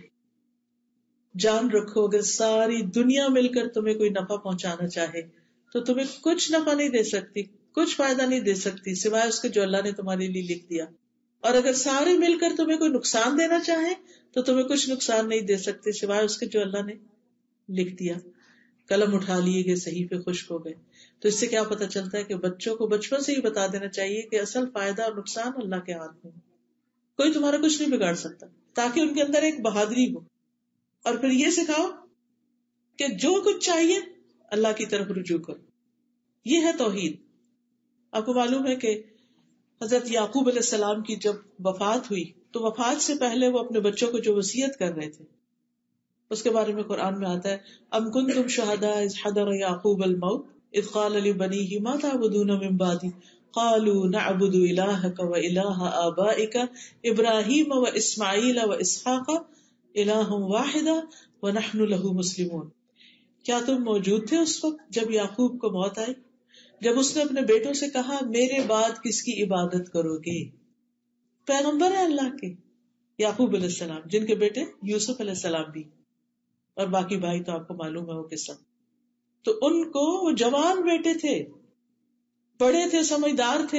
جان رکھو اگر ساری دنیا مل کر تمہیں کوئی نفع پہنچانا چاہے تو تمہیں کچھ نفع نہیں دے سکتی، کچھ فائدہ نہیں دے سکتی سوائے اس کے جو اللہ نے تمہارے لیے لکھ دیا. اور اگر سارے مل کر تمہیں کوئی نقصان دینا چاہے تو تمہیں کچھ نقصان نہیں دے سکتے سوائے اس کے جو اللہ نے لکھ دیا. قلم اٹھا لیے گئے، صحیفے خشک ہو گئے. تو اس سے کیا پتا چلتا ہے کہ بچوں کو بچپن سے ہی بتا دینا چاہیے کہ اصل فائدہ اور نقصان اللہ کے ہاتھ میں، کوئی تمہارا کچھ نہیں بگاڑ سکتا، تاکہ ان کے اندر ایک بہادری ہو. اور پھر یہ سکھاؤ کہ جو کچھ چاہیے اللہ کی طرف رجوع کرو. یہ ہے توحید. آپ کو معلوم ہے کہ حضرت یعقوب علیہ السلام کی جب وفات ہوئی تو وفات سے پہلے وہ اپنے بچوں کو جو وصیت کر رہے تھے اس کے بارے میں قرآن میں آتا ہے، ام کنتم شہداء اذ حضر یعقوب الموت اذ قال لبنیہ ما تعبدون من بعدی قالوا نعبد الہک و الہ آبائک ابراہیم و اسماعیل و اسحاق الہ واحدا ونحن لہ مسلمون. کیا تم موجود تھے اس وقت جب یعقوب کو موت آئی، جب اس نے اپنے بیٹوں سے کہا میرے بعد کس کی عبادت کرو گے؟ پیغمبر ہے اللہ کے یعقوب علیہ السلام، جن کے بیٹے یوسف علیہ السلام بھی، اور باقی بھائی تو آپ کو معلوم ہے وہ قصہ. تو ان کو وہ جوان بیٹے تھے، بڑے تھے، سمجھدار تھے،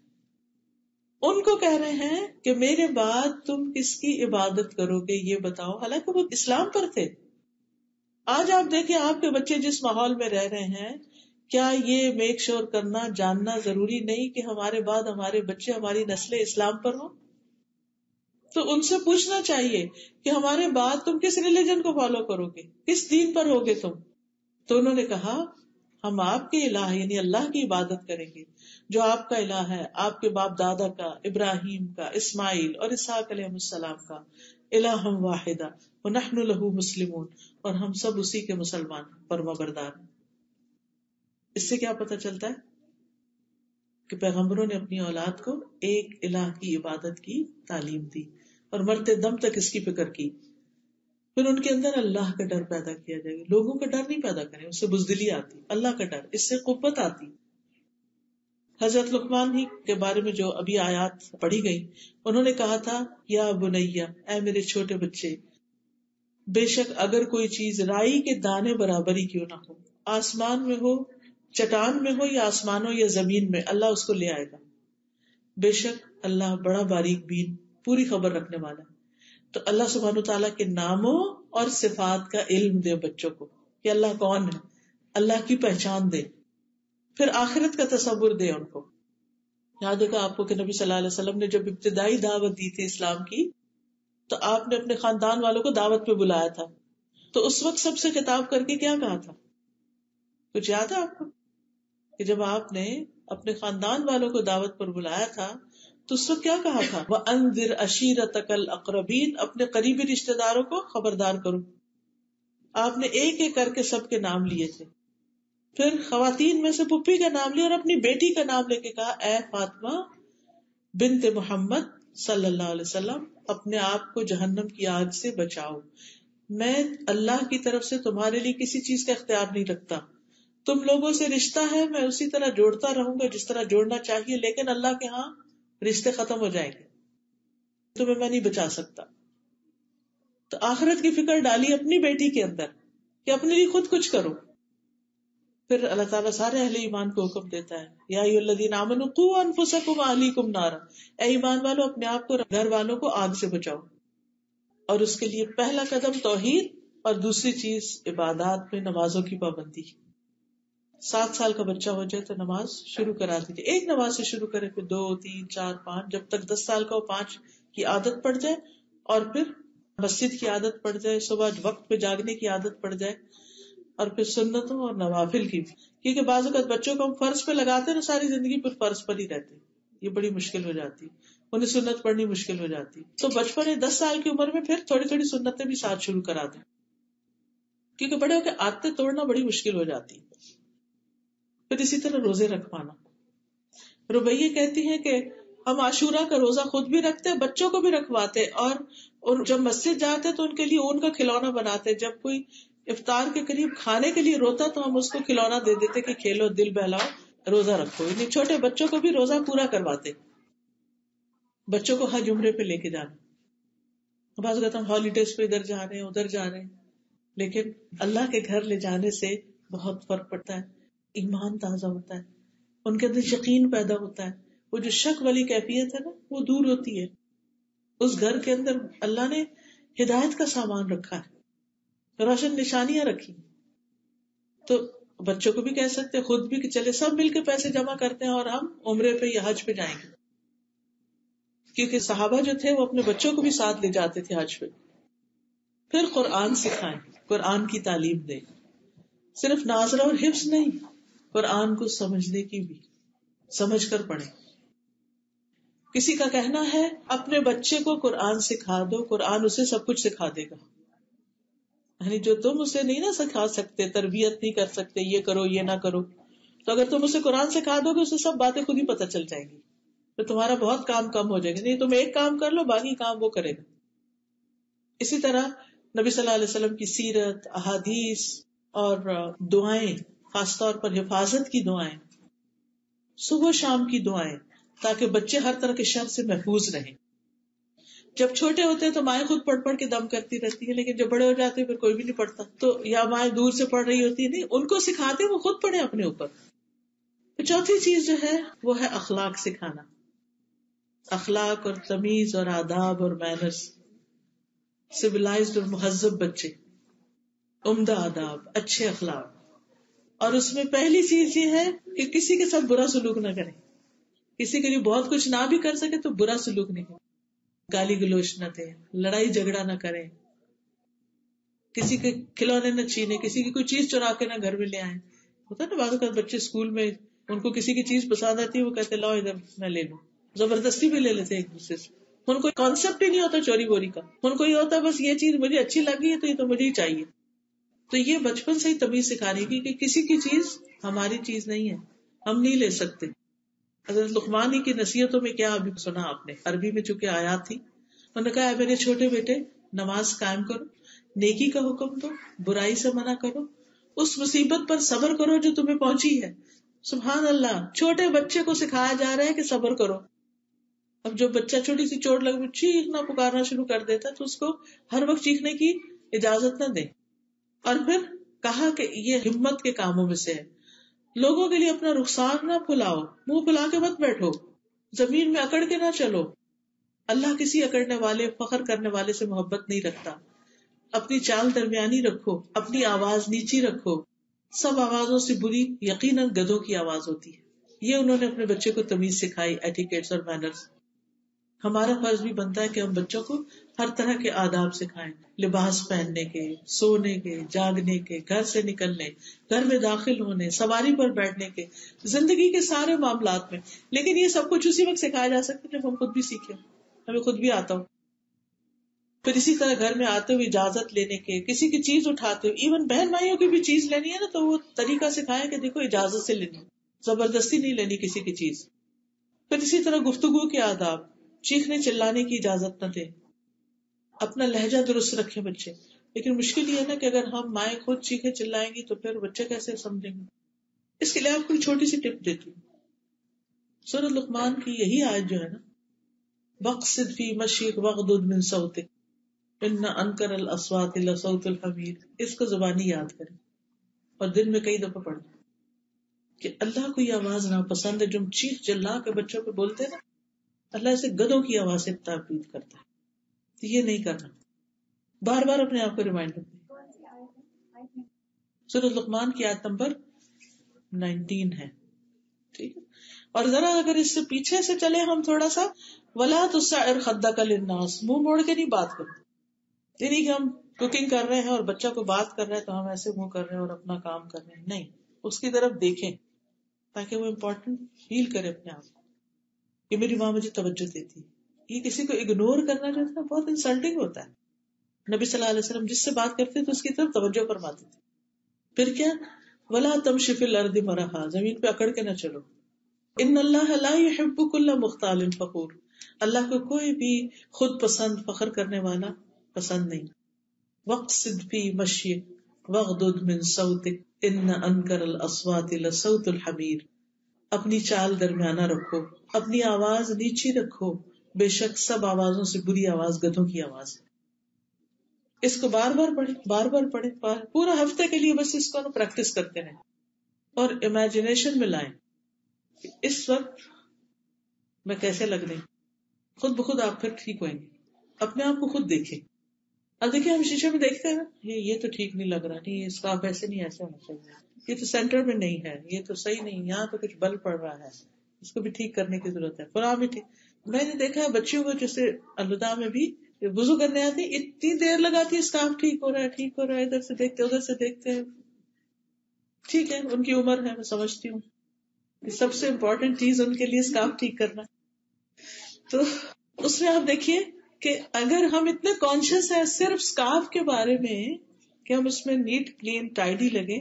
ان کو کہہ رہے ہیں کہ میرے بعد تم کس کی عبادت کرو گے یہ بتاؤ، حالانکہ وہ اسلام پر تھے. آج آپ دیکھیں آپ کے بچے جس ماحول میں رہ رہے ہیں، کیا یہ میک شور کرنا جاننا ضروری نہیں کہ ہمارے بعد ہمارے بچے، ہماری نسلیں اسلام پر ہوں؟ تو ان سے پوچھنا چاہیے کہ ہمارے بعد تم کس ریلیجن کو فالو کرو گے، کس دین پر ہوگے تم؟ تو انہوں نے کہا ہم آپ کے الہ یعنی اللہ کی عبادت کریں گے جو آپ کا الہ ہے، آپ کے باپ دادا کا، ابراہیم کا، اسماعیل اور اسحاق علیہ السلام کا، الہ واحدہ ونحن لہ مسلمون، اور ہم سب اسی کے مسلمان فرما بردار ہیں. اس سے کیا پتہ چلتا ہے کہ پیغمبروں نے اپنی اولاد کو ایک الہ کی عبادت کی تعلیم دی اور مرتے دم تک اس کی فکر کی. پھر ان کے اندر اللہ کا ڈر پیدا کیا جائے گا. لوگوں کا ڈر نہیں پیدا کریں، اس سے بزدلی آتی، اللہ کا ڈر، اس سے قوت آتی. حضرت لقمان ہی کے بارے میں جو ابھی آیات پڑھی گئی، انہوں نے کہا تھا یا بنیا، اے میرے چھوٹے بچے، بے شک اگر کوئی چیز رائی کے دانے برابر ہی کیوں نہ ہو، آسمان میں ہو، چٹان میں ہو، یا آسمانوں یا زمین میں، اللہ اس کو لے آئے گا. بے شک اللہ بڑا باریک بین، پوری خبر رکھنے والا ہے. تو اللہ سبحانہ تعالیٰ کے ناموں اور صفات کا علم دے بچوں کو کہ اللہ کون ہے، اللہ کی پہچان دے. پھر آخرت کا تصور دے ان کو. یاد ہوگا آپ کو کہ نبی صلی اللہ علیہ وسلم نے جب ابتدائی دعوت دی تھی اسلام کی، تو آپ نے اپنے خاندان والوں کو دعوت پہ بلایا تھا. تو اس وقت سب سے خطاب کر کے کیا کہا تھا؟ کچھ یاد ہے آپ کو؟ کہ جب آپ نے اپنے خاندان والوں کو دعوت پر بلایا تھا تو اس وقت کیا کہا تھا؟ وَأَنذِرْ عَشِيرَتَكَ الْأَقْرَبِينَ، اپنے قریبی رشتہ داروں کو خبردار کرو. آپ نے ایک ایک کر کے سب کے نام لیے تھے. پھر خواتین میں سے پھپھی کا نام لیا اور اپنی بیٹی کا نام لے کے کہا اے فاطمہ بنت محمد صلی اللہ علیہ وسلم، اپنے آپ کو جہنم کی آگ سے بچاؤ. میں اللہ کی طرف سے تمہارے لیے کسی چیز کا اختیار نہیں رکھتا. تم لوگوں سے رشتہ ہے، میں اسی طرح جوڑتا رہوں گا جس طرح جوڑنا چاہیے، لیکن اللہ کے ہاں رشتے ختم ہو جائیں گے، تمہیں میں نہیں بچا سکتا. تو آخرت کی فکر ڈالی اپنی بیٹی کے اندر کہ اپنے لیے خود کچھ کرو. پھر اللہ تعالیٰ سارے اہل ایمان کو حکم دیتا ہے یا ایھا الذین آمنوا قوا انفسکم واہلیکم نارا، اے ایمان والو اپنے آپ کو گھر والوں کو آگ سے بچاؤ. اور اس کے لیے پہلا قدم توحید اور دوسری چیز عبادات میں نمازوں کی پابندی. سات سال کا بچہ ہو جائے تو نماز شروع کرا دیجیے، ایک نماز سے شروع کرے، پھر دو تین چار پانچ، جب تک دس سال کا ہو پانچ کی عادت پڑ جائے، اور پھر مسجد کی عادت پڑ جائے، صبح وقت پہ جاگنے کی عادت پڑ جائے، اور پھر سنتوں اور نوافل کی بھی. کیونکہ بعض اوقات بچوں کو ہم فرض پہ لگاتے ہیں نا، ساری زندگی پھر فرض پر ہی رہتے ہیں، یہ بڑی مشکل ہو جاتی، انہیں سنت پڑھنی مشکل ہو جاتی. تو بچپن میں دس سال کی عمر میں پھر تھوڑی تھوڑی سنتیں بھی ساتھ شروع کرا دیں، کیونکہ بڑے ہو کے عادتیں توڑنا بڑی مشکل ہو جاتی. پھر اسی طرح روزے رکھوانا. ربیہ کہتی ہیں کہ ہم عاشورہ کا روزہ خود بھی رکھتے، بچوں کو بھی رکھواتے، اور جب مسجد جاتے تو ان کے لیے اون کا کھلونا بناتے. جب کوئی افطار کے قریب کھانے کے لیے روتا تو ہم اس کو کھلونا دے دیتے کہ کھیلو، دل بہلاؤ، روزہ رکھو. یعنی چھوٹے بچوں کو بھی روزہ پورا کرواتے. بچوں کو حج عمرے پہ لے کے جانا. بعض اوقات ہم ہالیڈیز پہ ادھر جا رہے ہیں ادھر جا رہے ہیں، لیکن اللہ کے گھر لے جانے سے بہت فرق پڑتا ہے. ایمان تازہ ہوتا ہے، ان کے اندر یقین پیدا ہوتا ہے، وہ جو شک والی کیفیت ہے نا وہ دور ہوتی ہے. اس گھر کے اندر اللہ نے ہدایت کا سامان رکھا ہے، روشن نشانیاں رکھی. تو بچوں کو بھی کہہ سکتے، خود بھی کہ چلے سب مل کے پیسے جمع کرتے ہیں اور ہم عمرے پہ یا حج پہ جائیں گے. کیونکہ صحابہ جو تھے وہ اپنے بچوں کو بھی ساتھ لے جاتے تھے حج پہ. پھر قرآن سکھائیں، قرآن کی تعلیم دیں، صرف ناظرہ اور حفظ نہیں، قرآن کو سمجھنے کی بھی، سمجھ کر پڑھیں. کسی کا کہنا ہے اپنے بچے کو قرآن سکھا دو، قرآن اسے سب کچھ سکھا دے گا. یعنی جو تم اسے نہیں نہ سکھا سکتے، تربیت نہیں کر سکتے، یہ کرو یہ نہ کرو، تو اگر تم اسے قرآن سکھا دو گے اسے سب باتیں خود ہی پتہ چل جائیں گی، تو تمہارا بہت کام کم ہو جائے گا. نہیں تم ایک کام کر لو، باقی کام وہ کرے گا. اسی طرح نبی صلی اللہ علیہ وسلم کی سیرت، احادیث اور دعائیں، خاص طور پر حفاظت کی دعائیں، صبح شام کی دعائیں، تاکہ بچے ہر طرح کے شر سے محفوظ رہیں. جب چھوٹے ہوتے ہیں تو مائیں خود پڑھ پڑھ کے دم کرتی رہتی ہیں، لیکن جب بڑے ہو جاتے ہیں پھر کوئی بھی نہیں پڑھتا، تو یا مائیں دور سے پڑھ رہی ہوتی ہے، نہیں ان کو سکھاتے وہ خود پڑھیں اپنے اوپر. تو چوتھی چیز جو ہے وہ ہے اخلاق سکھانا، اخلاق اور تمیز اور آداب اور مینرز. سویلائزڈ اور مہذب بچے، عمدہ آداب، اچھے اخلاق. اور اس میں پہلی چیز یہ ہے کہ کسی کے ساتھ برا سلوک نہ کریں. کسی کے لیے بہت کچھ نہ بھی کر سکے تو برا سلوک نہیں کریں، گالی گلوچ نہ دیں، لڑائی جھگڑا نہ کریں، کسی کے کھلونے نہ چھینے، کسی کی کوئی چیز چرا کے نہ گھر میں لے آئیں. ہوتا ہے نا بعض اوقات بچے اسکول میں ان کو کسی کی چیز پسند آتی ہے، وہ کہتے لاؤ ادھر میں لے لوں، زبردستی بھی لے لیتے ایک دوسرے سے. ان کو کانسیپٹ ہی نہیں ہوتا چوری بوری کا، ان کو یہ ہوتا ہے بس یہ چیز مجھے اچھی لگی ہے تو یہ تو مجھے ہی چاہیے. تو یہ بچپن سے ہی تمیز سکھانی کی کہ کسی کی چیز ہماری چیز نہیں ہے، ہم نہیں لے سکتے. حضرت لقمان ہی کی نصیحتوں میں کیا ابھی سنا آپ نے، عربی میں چونکہ آیات تھی، انہوں نے کہا اے میرے چھوٹے بیٹے نماز قائم کرو، نیکی کا حکم دو، برائی سے منع کرو، اس مصیبت پر صبر کرو جو تمہیں پہنچی ہے. سبحان اللہ، چھوٹے بچے کو سکھایا جا رہا ہے کہ صبر کرو. اب جو بچہ چھوٹی سی چوٹ لگ چیخنا پکارنا شروع کر دیتا ہے تو اس کو ہر وقت چیخنے کی اجازت نہ دیں. اور پھر کہا کہ یہ ہمت کے کاموں میں سے ہے. لوگوں کے لیے اپنا رخسار نہ پھلاؤ، منہ پھلا کے مت بیٹھو، زمین میں اکڑ کے نہ چلو. اللہ کسی اکڑنے والے فخر کرنے والے سے محبت نہیں رکھتا. اپنی چال درمیانی رکھو، اپنی آواز نیچی رکھو. سب آوازوں سے بری یقیناً گدھوں کی آواز ہوتی ہے. یہ انہوں نے اپنے بچے کو تمیز سکھائی، ایٹیکیٹس اور مینرز. ہمارا فرض بھی بنتا ہے کہ ہم بچوں کو ہر طرح کے آداب سکھائیں، لباس پہننے کے، سونے کے، جاگنے کے، گھر سے نکلنے، گھر میں داخل ہونے، سواری پر بیٹھنے کے، زندگی کے سارے معاملات میں. لیکن یہ سب کچھ اسی وقت سکھایا جا سکتا ہے جب ہم خود بھی سیکھیں، ہمیں خود بھی آتا ہو. پھر اسی طرح گھر میں آتے ہوئے اجازت لینے کے، کسی کی چیز اٹھاتے ہوئے، ایون بہن بھائیوں کی بھی چیز لینی ہے نا تو وہ طریقہ سکھایا کہ دیکھو اجازت سے لینی، زبردستی نہیں لینی کسی کی چیز. پھر اسی طرح گفتگو کے آداب، چیخنے چلانے کی اجازت نہ دیں. اپنا لہجہ درست رکھیں بچے. لیکن مشکل یہ ہے نا کہ اگر ہم مائیں خود چیخے چلائیں گی تو پھر بچے کیسے سمجھیں گے. اس کے لیے آپ کو چھوٹی سی ٹپ دیتی ہوں. سورۃ لقمان کی یہی آیت جو ہے نا، وَاقْصِدْ فِي مَشْيِكَ وَاغْضُضْ مِنْ صَوْتِكَ إِنَّ أَنْكَرَ الْأَصْوَاتِ لَصَوْتُ الْحَمِيرِ. اس کو زبانی یاد کریں اور دن میں کئی دفعہ پڑھیں کہ اللہ کو یہ آواز ناپسند ہے جو ہم چیخ چلا کے بچوں پہ بولتے ہیں نا. اللہ اسے گدھوں کی آواز سے تعبیر کرتا ہے. تو یہ نہیں کرنا. بار بار اپنے آپ کو ریمائنڈ کریں. سورۃ لقمان کی آیت نمبر نائنٹین ہے. ٹھیک ہے. اور ذرا اگر اس سے پیچھے سے چلے ہم تھوڑا سا، وَلَا تُسَعِّرْ خَدَّكَ لِلنَّاسِ، منہ موڑ کے نہیں بات کرو. یہ نہیں کہ ہم کوکنگ کر رہے ہیں اور بچہ کو بات کر رہے ہیں تو ہم ایسے منہ کر رہے ہیں اور اپنا کام کر رہے ہیں. نہیں، اس کی طرف دیکھیں تاکہ وہ امپورٹنٹ فیل کرے اپنے آپ کو کہ میری ماں مجھے توجہ دیتی. یہ کسی کو اگنور کرنا جو ہے بہت انسلٹنگ ہوتا ہے. نبی صلی اللہ علیہ وسلم جس سے بات کرتے تو اس کی طرف توجہ فرماتے تھے. پھر کیا، وَلَا تَمْشِ فِي الْأَرْضِ مَرَحًا، زمین پہ اکڑ کے نہ چلو. ان اللہ لا يحب كل مختال فخور، اللہ کو کوئی بھی خود پسند فخر کرنے والا پسند نہیں. وَاقْصِدْ فِي مَشْيِكَ وَاغْضُضْ مِنْ صَوْتِكَ إِنَّ أَنْكَرَ الْأَصْوَاتِ لَصَوْتُ الْحَمِيرِ. اپنی چال درمیانہ رکھو، اپنی آواز نیچی رکھو، بے شک سب آوازوں سے بری آواز گدھوں کی آواز ہے. اس کو بار بار پڑھیں، بار بار پڑھیں، پورا ہفتے کے لیے بس اس کو پریکٹس کرتے رہیں اور امیجنیشن میں لائیں اس وقت میں کیسے لگ رہی. خود بخود آپ پھر ٹھیک ہوئیں گے. اپنے آپ کو خود دیکھیں. اب دیکھیں ہم شیشے میں دیکھتے ہیں نا، یہ یہ تو ٹھیک نہیں لگ رہا، نہیں یہ اسکارف ایسے نہیں، ایسے ہونا چاہیے، یہ تو سینٹر میں نہیں ہے، یہ تو صحیح نہیں، یہاں تو کچھ بل پڑ رہا ہے، اس کو بھی ٹھیک کرنے کی ضرورت ہے، فلاں بھی ٹھیک. میں نے دیکھا ہے بچیوں کو جیسے الوداع میں بھی وضو کرنے آتی اتنی دیر لگاتی ہے، اسکارف ٹھیک ہو رہا ہے، ٹھیک ہو رہا ہے، ادھر سے دیکھتے ادھر سے دیکھتے ہیں. ٹھیک ہے ان کی عمر ہے، میں سمجھتی ہوں سب سے امپورٹنٹ چیز ان کے لیے اسکارف ٹھیک کرنا. تو اس میں آپ دیکھیے کہ اگر ہم اتنے کانشیس ہیں صرف اسکارف کے بارے میں کہ ہم اس میں نیٹ کلین ٹائڈی لگے،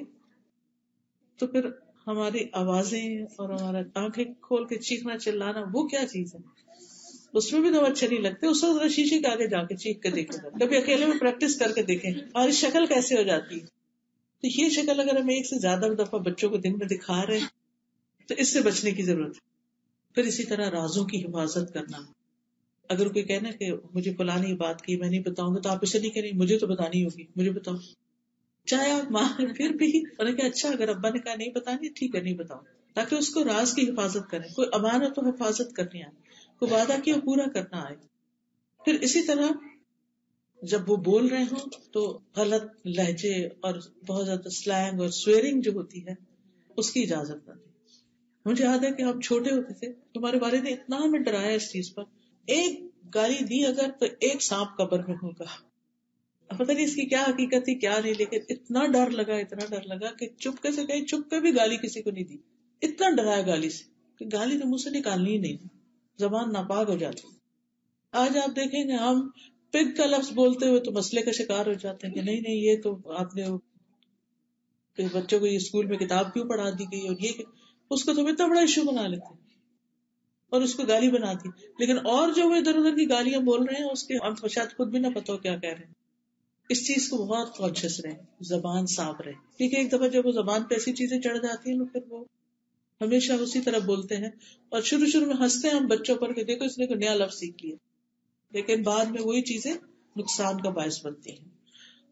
تو پھر ہماری آوازیں اور ہمارا آنکھیں کھول کے چیخنا چلانا وہ کیا چیز ہے. اس میں بھی تو اچھے نہیں لگتے. اس وقت شیشے کے آگے جا کے چیخ کے دیکھیں، کبھی اکیلے میں پریکٹس کر کے دیکھیں اور شکل کیسے ہو جاتی ہے. تو یہ شکل اگر ہم ایک سے زیادہ دفعہ بچوں کو دن میں دکھا رہے ہیں تو اس سے بچنے کی ضرورت ہے. پھر اسی طرح رازوں کی حفاظت کرنا. اگر کوئی کہنا کہ مجھے فلانی بات کی میں نہیں بتاؤں گا، تو آپ اسے نہیں کہیں مجھے تو بتانی ہوگی، مجھے بتاؤ. چاہے آپ ماں پھر بھی انہوں نے کہا اچھا اگر ابا نے کہا نہیں بتانی ٹھیک ہے نہیں بتاؤ، تاکہ اس کو راز کی حفاظت کریں. کوئی امانت تو حفاظت کرنی آئے، کوئی وعدہ کیا پورا کرنا آئے. پھر اسی طرح جب وہ بول رہے ہوں تو غلط لہجے اور بہت زیادہ سلینگ اور سویرنگ جو ہوتی ہے اس کی اجازت نہ دیں. مجھے یاد ہے کہ ہم چھوٹے ہوتے تھے، ہمارے والد نے اتنا ہمیں ڈرایا اس چیز پر، ایک گالی دی اگر تو ایک سانپ قبر میں ہوگا. پتہ نہیں اس کی کیا حقیقت تھی کیا نہیں، لیکن اتنا ڈر لگا اتنا ڈر لگا کہ چپکے سے کہیں چپکے بھی گالی کسی کو نہیں دی. اتنا ڈرایا گالی سے کہ گالی تو منہ سے نکالنی ہی نہیں، زبان ناپاک ہو جاتی. آج آپ دیکھیں گے ہم پگ کا لفظ بولتے ہوئے تو مسئلے کا شکار ہو جاتے ہیں کہ نہیں نہیں یہ تو آپ نے بچوں کو یہ اسکول میں کتاب کیوں پڑھا دی گئی، اور یہ اس کو تم اتنا بڑا ایشو بنا لیتے ہیں اور اس کو گالی بنا دی. لیکن اور جو وہ ادھر ادھر کی گالیاں بول رہے ہیں اس کے ہم شاید خود بھی نہ پتا ہو کیا کہہ رہے ہیں. اس چیز کو بہت کانشیس رہے، زبان صاف رہے. ٹھیک ہے ایک دفعہ جب وہ زبان پہ ایسی چیزیں چڑھ جاتی ہیں پھر وہ ہمیشہ اسی طرح بولتے ہیں، اور شروع شروع میں ہنستے ہیں ہم بچوں پر کہ دیکھو اس نے کوئی نیا لفظ سیکھ لیا، لیکن بعد میں وہی چیزیں نقصان کا باعث بنتی ہیں.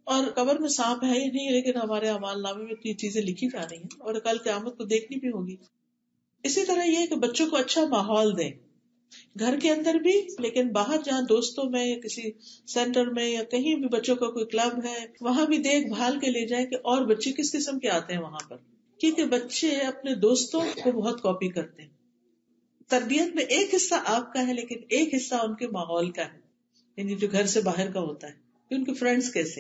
اور قبر میں سانپ ہے ہی نہیں، لیکن ہمارے اعمال نامے میں یہ چیزیں لکھی جا رہی ہیں اور کل قیامت کو دیکھنی بھی ہوگی. اسی طرح یہ کہ بچوں کو اچھا ماحول دیں، گھر کے اندر بھی، لیکن باہر جہاں دوستوں میں یا کسی سینٹر میں یا کہیں بھی بچوں کا کوئی کلب ہے وہاں بھی دیکھ بھال کے لے جائیں کہ اور بچے کس قسم کے آتے ہیں وہاں پر، کیونکہ بچے اپنے دوستوں کو بہت کاپی کرتے ہیں. تربیت میں ایک حصہ آپ کا ہے لیکن ایک حصہ ان کے ماحول کا ہے، یعنی جو گھر سے باہر کا ہوتا ہے کہ ان کے فرینڈز کیسے.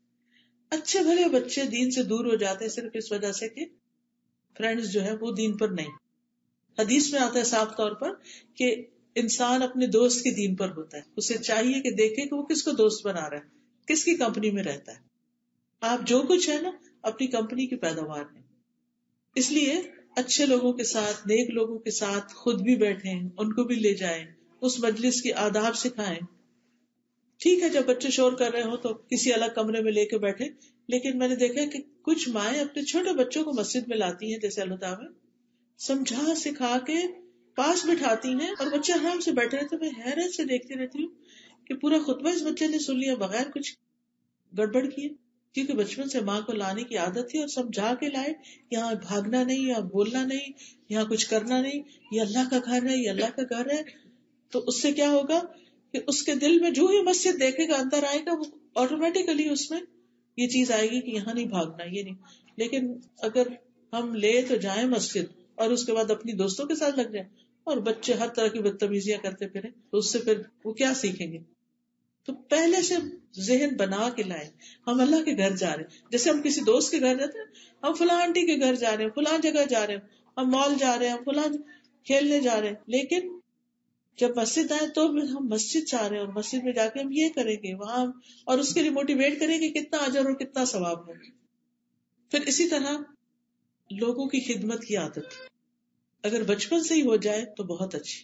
اچھے بھلے بچے دین سے دور ہو جاتے ہیں صرف اس وجہ سے کہ فرینڈز جو ہے وہ دین پر نہیں. حدیث میں آتا ہے صاف طور پر کہ انسان اپنے دوست کے دین پر ہوتا ہے، اسے چاہیے کہ دیکھے کہ وہ کس کو دوست بنا رہا ہے، کس کی کمپنی میں رہتا ہے. آپ جو کچھ ہے نا اپنی کمپنی کی پیداوار ہے. اس لیے اچھے لوگوں کے ساتھ، نیک لوگوں کے ساتھ خود بھی بیٹھیں، ان کو بھی لے جائیں، اس مجلس کی آداب سکھائیں. ٹھیک ہے جب بچے شور کر رہے ہو تو کسی الگ کمرے میں لے کے بیٹھے، لیکن میں نے دیکھا کہ کچھ مائیں اپنے چھوٹے بچوں کو مسجد میں لاتی ہیں جیسے اللہ تعالیٰ سمجھا سکھا کے پاس بٹھاتی ہیں اور بچے آرام سے بیٹھے رہتے. میں حیرت سے دیکھتی رہتی ہوں کہ پورا خطبہ اس بچے نے سن لیا بغیر کچھ گڑبڑ کیے، کیونکہ بچپن سے ماں کو لانے کی عادت تھی اور سمجھا کے لائے. یہاں بھاگنا نہیں، یہاں بولنا نہیں، یہاں کچھ کرنا نہیں، یہ اللہ کا گھر ہے، یہ اللہ کا گھر ہے. تو اس سے کیا ہوگا کہ اس کے دل میں جو ہی مسجد دیکھے گا، اندر آئے گا، وہ آٹومیٹیکلی اس میں یہ چیز آئے گی کہ یہاں نہیں بھاگنا، یہ نہیں. لیکن اگر ہم لے تو جائیں مسجد اور اس کے بعد اپنی دوستوں کے ساتھ لگ جائیں اور بچے ہر طرح کی بدتمیزیاں کرتے پھریں تو اس سے پھر وہ کیا سیکھیں گے. تو پہلے سے ذہن بنا کے لائیں ہم اللہ کے گھر جا رہے ہیں. جیسے ہم کسی دوست کے گھر جاتے ہیں، ہم فلاں آنٹی کے گھر جا رہے ہیں، فلاں جگہ جا رہے ہیں، ہم مال جا رہے ہیں، ہم فلاں کھیلنے جا رہے ہیں. لیکن جب مسجد آئے تو ہم مسجد جا رہے ہیں اور مسجد میں جا کے ہم یہ کریں گے وہاں، اور اس کے لیے موٹیویٹ کریں گے کتنا اجر اور کتنا ثواب ہو. پھر اسی طرح لوگوں کی خدمت کی عادت اگر بچپن سے ہی ہو جائے تو بہت اچھی.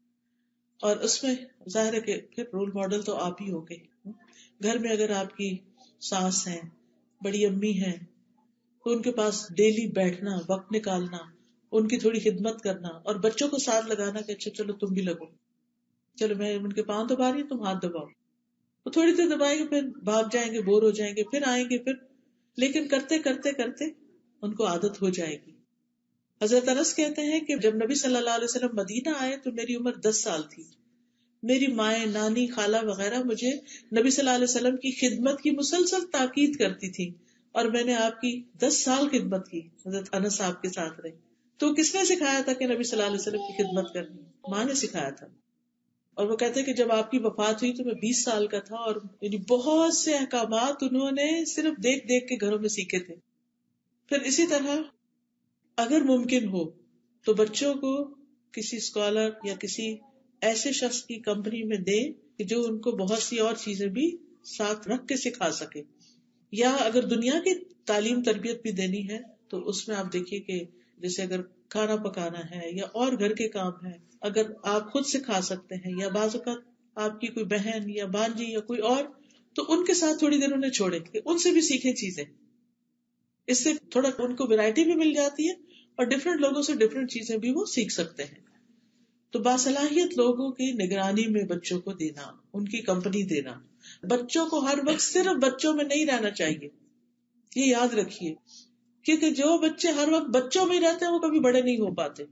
اور اس میں ظاہر ہے کہ پھر رول ماڈل تو آپ ہی ہوگے. گھر میں اگر آپ کی ساس ہیں، بڑی امی ہیں، تو ان کے پاس ڈیلی بیٹھنا، وقت نکالنا، ان کی تھوڑی خدمت کرنا اور بچوں کو ساتھ لگانا کہ اچھا چلو تم بھی لگو، چلو میں ان کے پاؤں دبا رہی ہوں تم ہاتھ دباؤ. وہ تھوڑی دیر دبائیں گے، پھر بھاگ جائیں گے، بور ہو جائیں گے، پھر آئیں گے، پھر لیکن کرتے کرتے کرتے ان کو عادت ہو جائے گی. حضرت انس کہتے ہیں کہ جب نبی صلی اللہ علیہ وسلم مدینہ آئے تو میری عمر دس سال تھی. میری مائیں، نانی، خالہ وغیرہ مجھے نبی صلی اللہ علیہ وسلم کی خدمت کی مسلسل تاکید کرتی تھی اور میں نے آپ کی دس سال خدمت کی. حضرت انس آپ کے ساتھ رہے. تو کس نے سکھایا تھا کہ نبی صلی اللہ علیہ وسلم کی خدمت کرنی؟ ماں نے سکھایا تھا. اور وہ کہتے ہیں کہ جب آپ کی وفات ہوئی تو میں بیس سال کا تھا اور یعنی بہت سے احکامات انہوں نے صرف دیکھ دیکھ کے گھروں میں سیکھے تھے. پھر اسی طرح اگر ممکن ہو تو بچوں کو کسی اسکالر یا کسی ایسے شخص کی کمپنی میں دے کہ جو ان کو بہت سی اور چیزیں بھی ساتھ رکھ کے سکھا سکے. یا اگر دنیا کی تعلیم تربیت بھی دینی ہے تو اس میں آپ دیکھیے کہ جیسے اگر کھانا پکانا ہے یا اور گھر کے کام ہے، اگر آپ خود سکھا سکتے ہیں یا بعض اوقات آپ کی کوئی بہن یا بانجی یا کوئی اور، تو ان کے ساتھ تھوڑی دیر انہیں چھوڑے کہ ان سے بھی سیکھیں چیزیں. اس سے تھوڑا ان کو ویرائٹی بھی مل جاتی ہے اور ڈفرینٹ لوگوں سے ڈفرینٹ چیزیں بھی وہ سیکھ سکتے ہیں. تو باصلاحیت لوگوں کی نگرانی میں بچوں کو دینا، ان کی کمپنی دینا. بچوں کو ہر وقت صرف بچوں میں نہیں رہنا چاہیے، یہ یاد رکھیے، کیونکہ جو بچے ہر وقت بچوں میں ہی رہتے ہیں وہ کبھی بڑے نہیں ہو پاتے.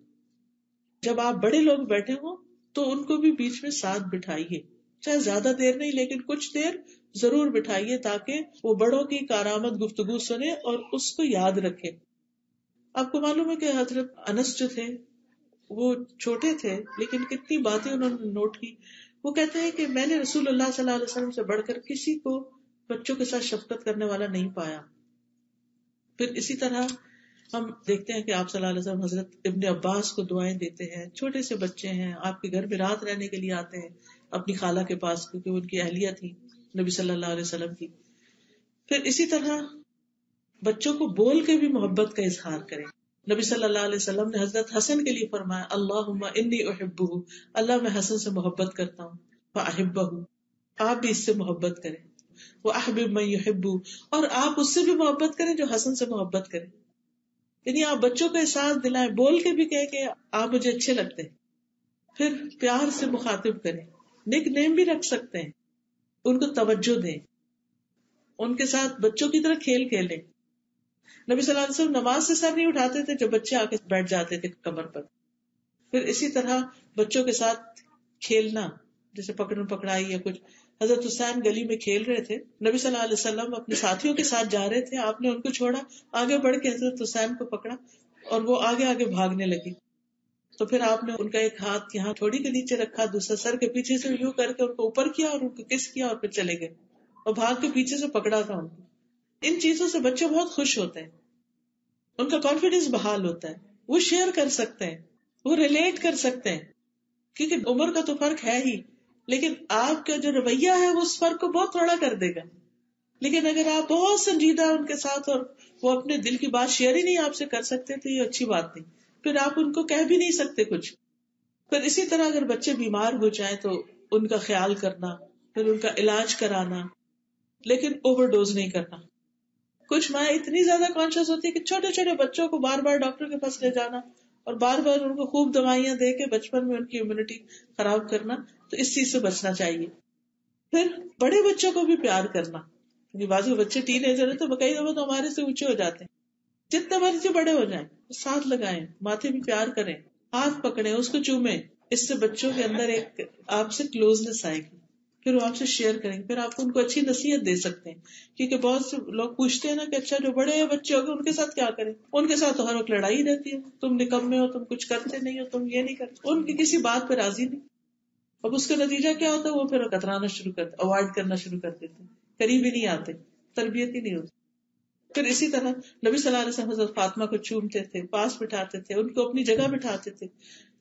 جب آپ بڑے لوگ بیٹھے ہوں تو ان کو بھی بیچ میں ساتھ بٹھائیے، چاہے زیادہ دیر نہیں لیکن کچھ دیر ضرور بٹھائیے تاکہ وہ بڑوں کی کارآمد گفتگو سنے اور اس کو یاد رکھے. آپ کو معلوم ہے کہ حضرت انس جو تھے وہ چھوٹے تھے لیکن کتنی باتیں انہوں نے نوٹ کی. وہ کہتے ہیں کہ میں نے رسول اللہ صلی اللہ علیہ وسلم سے بڑھ کر کسی کو بچوں کے ساتھ شفقت کرنے والا نہیں پایا. پھر اسی طرح ہم دیکھتے ہیں کہ آپ صلی اللہ علیہ وسلم حضرت ابن عباس کو دعائیں دیتے ہیں. چھوٹے سے بچے ہیں، آپ کے گھر میں رات رہنے کے لیے آتے ہیں اپنی خالہ کے پاس کیونکہ ان کی اہلیہ تھی نبی صلی اللہ علیہ وسلم کی. پھر اسی طرح بچوں کو بول کے بھی محبت کا اظہار کریں. نبی صلی اللہ علیہ وسلم نے حضرت حسن کے لیے فرمایا اللہم انی احبہ، اللہ میں حسن سے محبت کرتا ہوں، فاحبہ، آپ بھی اس سے محبت کریں، واحبب من یحب، اور آپ اس سے بھی محبت کریں جو حسن سے محبت کریں. یعنی آپ بچوں کو احساس دلائیں، بول کے بھی کہیں کہ آپ مجھے اچھے لگتے ہیں. پھر پیار سے مخاطب کریں، نک نیم بھی رکھ سکتے ہیں، ان کو توجہ دیں، ان کے ساتھ بچوں کی طرح کھیل کھیلیں. نبی صلی اللہ علیہ وسلم نماز سے سر نہیں اٹھاتے تھے جب بچے آ کے بیٹھ جاتے تھے کمر پر. پھر اسی طرح بچوں کے ساتھ کھیلنا, جیسے پکڑن پکڑائی یا کچھ. حضرت حسین گلی میں کھیل رہے تھے, نبی صلی اللہ علیہ وسلم اپنے ساتھیوں کے ساتھ جا رہے تھے, آپ نے ان کو چھوڑا, آگے بڑھ کے حضرت حسین کو پکڑا اور وہ آگے آگے بھاگنے لگے. تو پھر آپ نے ان کا ایک ہاتھ یہاں تھوڑی کے نیچے رکھا, دوسرا سر کے پیچھے سے یوں کر کے ان کو اوپر کیا اور ان کو کس کیا اور پھر چلے گئے اور بھاگ کے پیچھے سے پکڑا تھا ان کو. ان چیزوں سے بچے بہت خوش ہوتے ہیں, ان کا کانفیڈینس بحال ہوتا ہے, وہ شیئر کر سکتے ہیں, وہ ریلیٹ کر سکتے ہیں, کیونکہ عمر کا تو فرق ہے ہی, لیکن آپ کا جو رویہ ہے وہ اس فرق کو بہت تھوڑا کر دے گا. لیکن اگر آپ بہت سنجیدہ ان کے ساتھ اور وہ اپنے دل کی بات شیئر ہی نہیں آپ سے کر سکتے تو یہ اچھی بات نہیں, پھر آپ ان کو کہہ بھی نہیں سکتے کچھ. پھر اسی طرح اگر بچے بیمار ہو جائیں تو ان کا خیال کرنا, پھر ان کا علاج کرانا, لیکن اوور ڈوز نہیں کرنا. کچھ مائیں اتنی زیادہ کانشیس ہوتی ہے کہ چھوٹے چھوٹے بچوں کو بار بار ڈاکٹر کے پاس لے جانا اور بار بار ان کو خوب دوائیاں دے کے بچپن میں ان کی امیونٹی خراب کرنا, تو اس چیز سے بچنا چاہیے. پھر بڑے بچوں کو بھی پیار کرنا, کیونکہ بعض بچے ٹین ایجر ہیں تو کئی دفعہ تو ہمارے سے اونچے ہو جاتے ہیں, جتنے مرضی بڑے ہو جائیں ساتھ لگائیں, ماتھے بھی پیار کریں, ہاتھ پکڑیں, اس کو چومیں. اس سے بچوں کے اندر ایک آپ سے کلوزنس آئے گی, پھر وہ آپ سے شیئر کریں گے, پھر آپ ان کو اچھی نصیحت دے سکتے ہیں. کیونکہ بہت سے لوگ پوچھتے ہیں نا کہ اچھا جو بڑے بچے ہو گئے ان کے ساتھ کیا کریں, ان کے ساتھ تو ہر وقت لڑائی رہتی ہے, تم نکمے ہو, تم کچھ کرتے نہیں ہو, تم یہ نہیں کرتے, ان کی کسی بات پہ راضی نہیں. اب اس کا نتیجہ کیا ہوتا ہے, وہ پھر کترانا شروع کرتے, اوائڈ کرنا شروع کر دیتے, قریب ہی نہیں آتے, تربیت ہی نہیں ہوتی. پھر اسی طرح نبی صلی اللہ علیہ وسلم حضرت فاطمہ کو چومتے تھے, پاس بٹھاتے تھے, ان کو اپنی جگہ بٹھاتے تھے.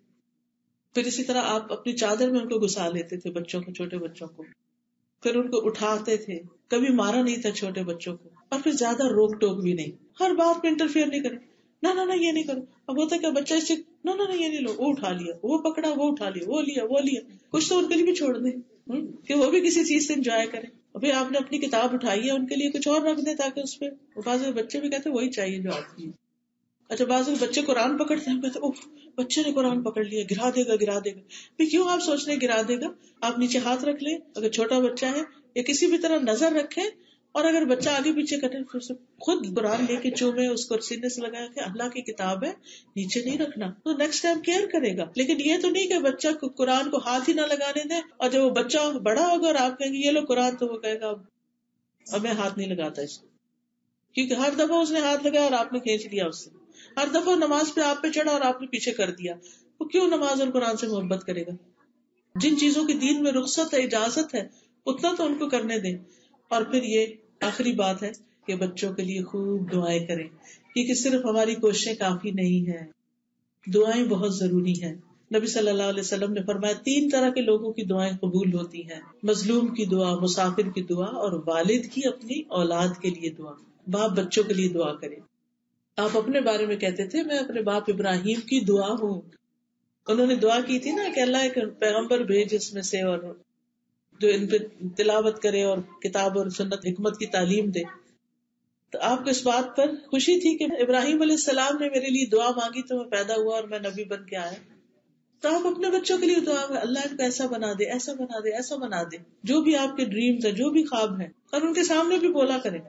پھر اسی طرح آپ اپنی چادر میں ان کو گھسا لیتے تھے, بچوں کو, چھوٹے بچوں کو, پھر ان کو اٹھاتے تھے. کبھی مارا نہیں تھا چھوٹے بچوں کو, اور پھر زیادہ روک ٹوک بھی نہیں, ہر بات میں انٹرفیئر نہیں کرے, نہ نہ نہ یہ نہیں کرو. اب ہوتا ہے کہ بچہ اس سے نہ نہ یہ نہیں لو, وہ اٹھا لیا, وہ پکڑا, وہ اٹھا لیا, وہ لیا, وہ لیا. کچھ تو ان کے لیے بھی چھوڑ دیں کہ وہ بھی کسی چیز سے انجوائے کریں. ابھی آپ نے اپنی کتاب اٹھائی ہے, ان کے لیے کچھ اور رکھ دیں تاکہ اس پہ, بعض بچے بھی کہتے ہیں وہی چاہیے جو آپ کی. اچھا بعض بچے قرآن پکڑتے ہیں, کہتے اوہ بچے نے قرآن پکڑ لیا, گرا دے گا گرا دے گا. پھر کیوں آپ سوچ رہے گرا دے گا؟ آپ نیچے ہاتھ رکھ لیں, اگر چھوٹا بچہ ہے, یا کسی بھی طرح نظر رکھیں, اور اگر بچہ آگے پیچھے کرے پھر سے خود قرآن لے کے چومے, اس کو سینے سے لگایا کہ اللہ کی کتاب ہے, نیچے نہیں رکھنا, تو نیکسٹ ٹائم کیئر کرے گا. لیکن یہ تو نہیں کہ بچہ قرآن کو ہاتھ ہی نہ لگانے دیں, اور جب وہ بچہ بڑا ہوگا اور آپ کہیں گے یہ لو قرآن, تو وہ کہے گا اب میں ہاتھ نہیں لگاتا اس کو, کیونکہ ہر دفعہ اس نے ہاتھ لگایا اور آپ نے کھینچ لیا اس سے. ہر دفعہ نماز پہ آپ پہ چڑھا اور آپ نے پیچھے کر دیا, وہ کیوں نماز اور قرآن سے محبت کرے گا؟ جن چیزوں کی دین میں رخصت ہے, اجازت ہے, اتنا تو ان کو کرنے دیں. اور پھر یہ آخری بات ہے کہ بچوں کے لیے خوب دعائیں کریں, کیونکہ صرف ہماری کوششیں کافی نہیں ہیں, دعائیں بہت ضروری ہیں. نبی صلی اللہ علیہ وسلم نے فرمایا تین طرح کے لوگوں کی دعائیں قبول ہوتی ہیں, مظلوم کی دعا, مسافر کی دعا, اور والد کی اپنی اولاد کے لیے دعا. باپ بچوں کے لیے دعا کرے. آپ اپنے بارے میں کہتے تھے میں اپنے باپ ابراہیم کی دعا ہوں. انہوں نے دعا کی تھی نا کہ اللہ ایک پیغمبر بھیج اس میں سے, اور جو ان پہ تلاوت کرے اور کتاب اور سنت حکمت کی تعلیم دے. تو آپ کو اس بات پر خوشی تھی کہ ابراہیم علیہ السلام نے میرے لیے دعا مانگی تو میں پیدا ہوا اور میں نبی بن کے آیا. تو آپ اپنے بچوں کے لیے دعا, اللہ ان کو ایسا بنا دے, ایسا بنا دے, ایسا بنا دے, جو بھی آپ کے ڈریمز ہیں, جو بھی خواب ہیں, اور ان کے سامنے بھی بولا کریں.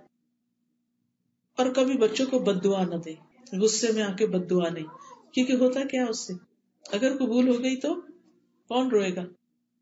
اور کبھی بچوں کو بد دعا نہ دے, غصے میں آ کے بد دعا نہیں, کیونکہ ہوتا کیا اس سے, اگر قبول ہو گئی تو کون روئے گا.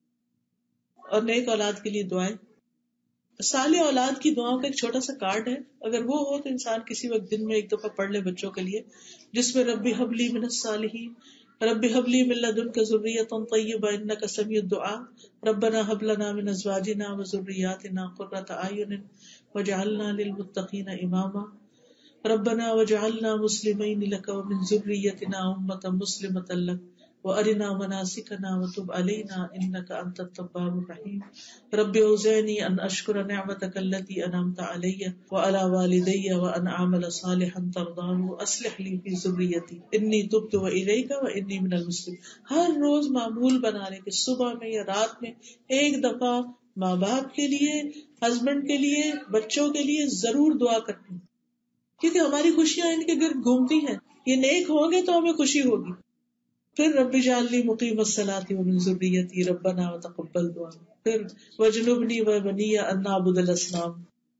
اور نیک اولاد کے لیے دعائیں, صالح اولاد کی دعاؤں کا ایک چھوٹا سا کارڈ ہے, اگر وہ ہو تو انسان کسی وقت دن میں ایک دفعہ پڑھ لے بچوں کے لیے, جس میں ربی حبلی من الصالحین, ربی حبلی من لدنک ذریۃ طیبہ انک سمیع الدعاء, ربنا هب لنا من ازواجنا وذریاتنا قرۃ اعین واجعلنا للمتقین اماما, ربنا واجعلنا مسلمین لک ومن ذریتنا امۃ مسلمۃ لک وارنا مناسکنا وتب علینا انک انت التواب الرحیم, رب اوزعنی ان اشکر نعمتک التی انعمت علی وعلی والدی وان اعمل صالحا ترضاه واصلح لی فی ذریتی انی تبت الیک وانی من المسلمین. ہر روز معمول بنا لیں کہ صبح میں یا رات میں ایک دفعہ ماں باپ کے لیے, ہسبینڈ کے لیے, بچوں کے لیے ضرور دعا کرنی, کیونکہ ہماری خوشیاں ان کے گرد گھومتی ہیں. یہ نیک ہوں گے تو ہمیں خوشی ہوگی. پھر رب اجعلنی مقیم الصلاۃ ومن ذریتی ربنا وتقبل دعا. پھر وجنبنی وبنی ان نعبد الاصنام.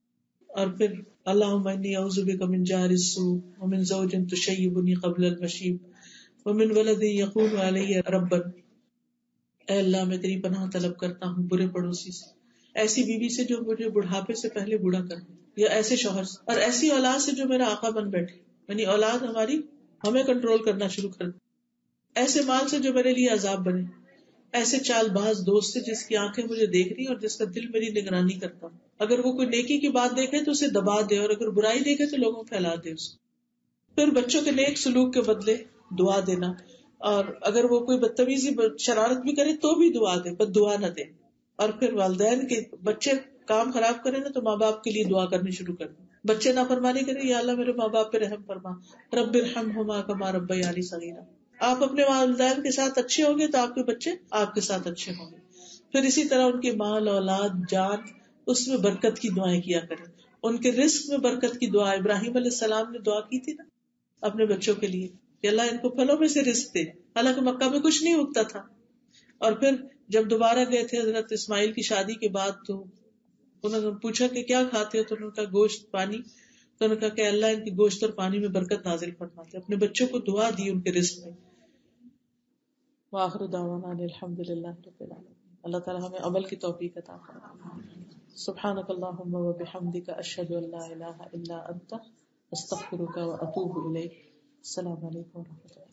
اور پھر اللہم انی اعوذ بک من جہر السوء ومن زوج تشیبنی قبل المشیب ومن ولد یقول علی ربا. اے اللہ میں تیری پناہ طلب کرتا ہوں برے پڑوسی سے، ایسی بیوی سے جو مجھے بڑھاپے سے پہلے بوڑھا کر دے، یا ایسے شوہر سے، اور ایسی اولاد سے جو میرا آقا بن بیٹھے، یعنی اولاد ہماری ہمیں کنٹرول کرنا شروع کر دے، ایسے مال سے جو میرے لیے عذاب بنے، ایسے چال باز دوست سے جس کی آنکھیں مجھے دیکھ رہی اور جس کا دل میری نگرانی کرتا ہوں، اگر وہ کوئی نیکی کی بات دیکھے تو اسے دبا دے اور اگر برائی دیکھے تو لوگوں کو پھیلا دے اس کو. پھر بچوں کے نیک سلوک کے بدلے دعا دینا، اور اگر وہ کوئی بدتمیزی شرارت بھی کرے تو بھی دعا دے، بس دعا نہ دے. اور پھر والدین کے بچے کام خراب کریں نا تو ماں باپ کے لیے دعا کرنی شروع کر دیں. بچے نافرمانی کریں، یا اللہ میرے ماں باپ پہ رحم فرما، رب ارحمہما کما ربیانی صغیرا. آپ اپنے والدین کے ساتھ اچھے ہوں گے تو آپ کے بچے آپ کے ساتھ اچھے ہوں گے. پھر اسی طرح ان کے مال، اولاد، جان، اس میں برکت کی دعائیں کیا کریں. ان کے رزق میں برکت کی دعا ابراہیم علیہ السلام نے دعا کی تھی نا اپنے بچوں کے لیے کہ اللہ ان کو پھلوں میں سے رزق دے، حالانکہ مکہ میں کچھ نہیں اگتا تھا. اور پھر جب دوبارہ گئے تھے حضرت اسماعیل کی شادی کے بعد تو انہوں نے پوچھا کہ کیا کھاتے ہو، تو انہوں نے کہا گوشت پانی. تو انہوں نے کہا کہ اللہ ان کی گوشت اور پانی میں برکت نازل فرماتے. اپنے بچوں کو دعا دی ان کے رزق میں. وآخر دعوانا ان الحمد للہ رب العالمین. اللہ تعالی ہمیں عمل کی توفیق عطا فرمائے. سبحانک اللہم و بحمدک اشہد ان لا الہ الا انت استغفرک و اتوب الیک. السلام علیکم و رحمۃ اللہ.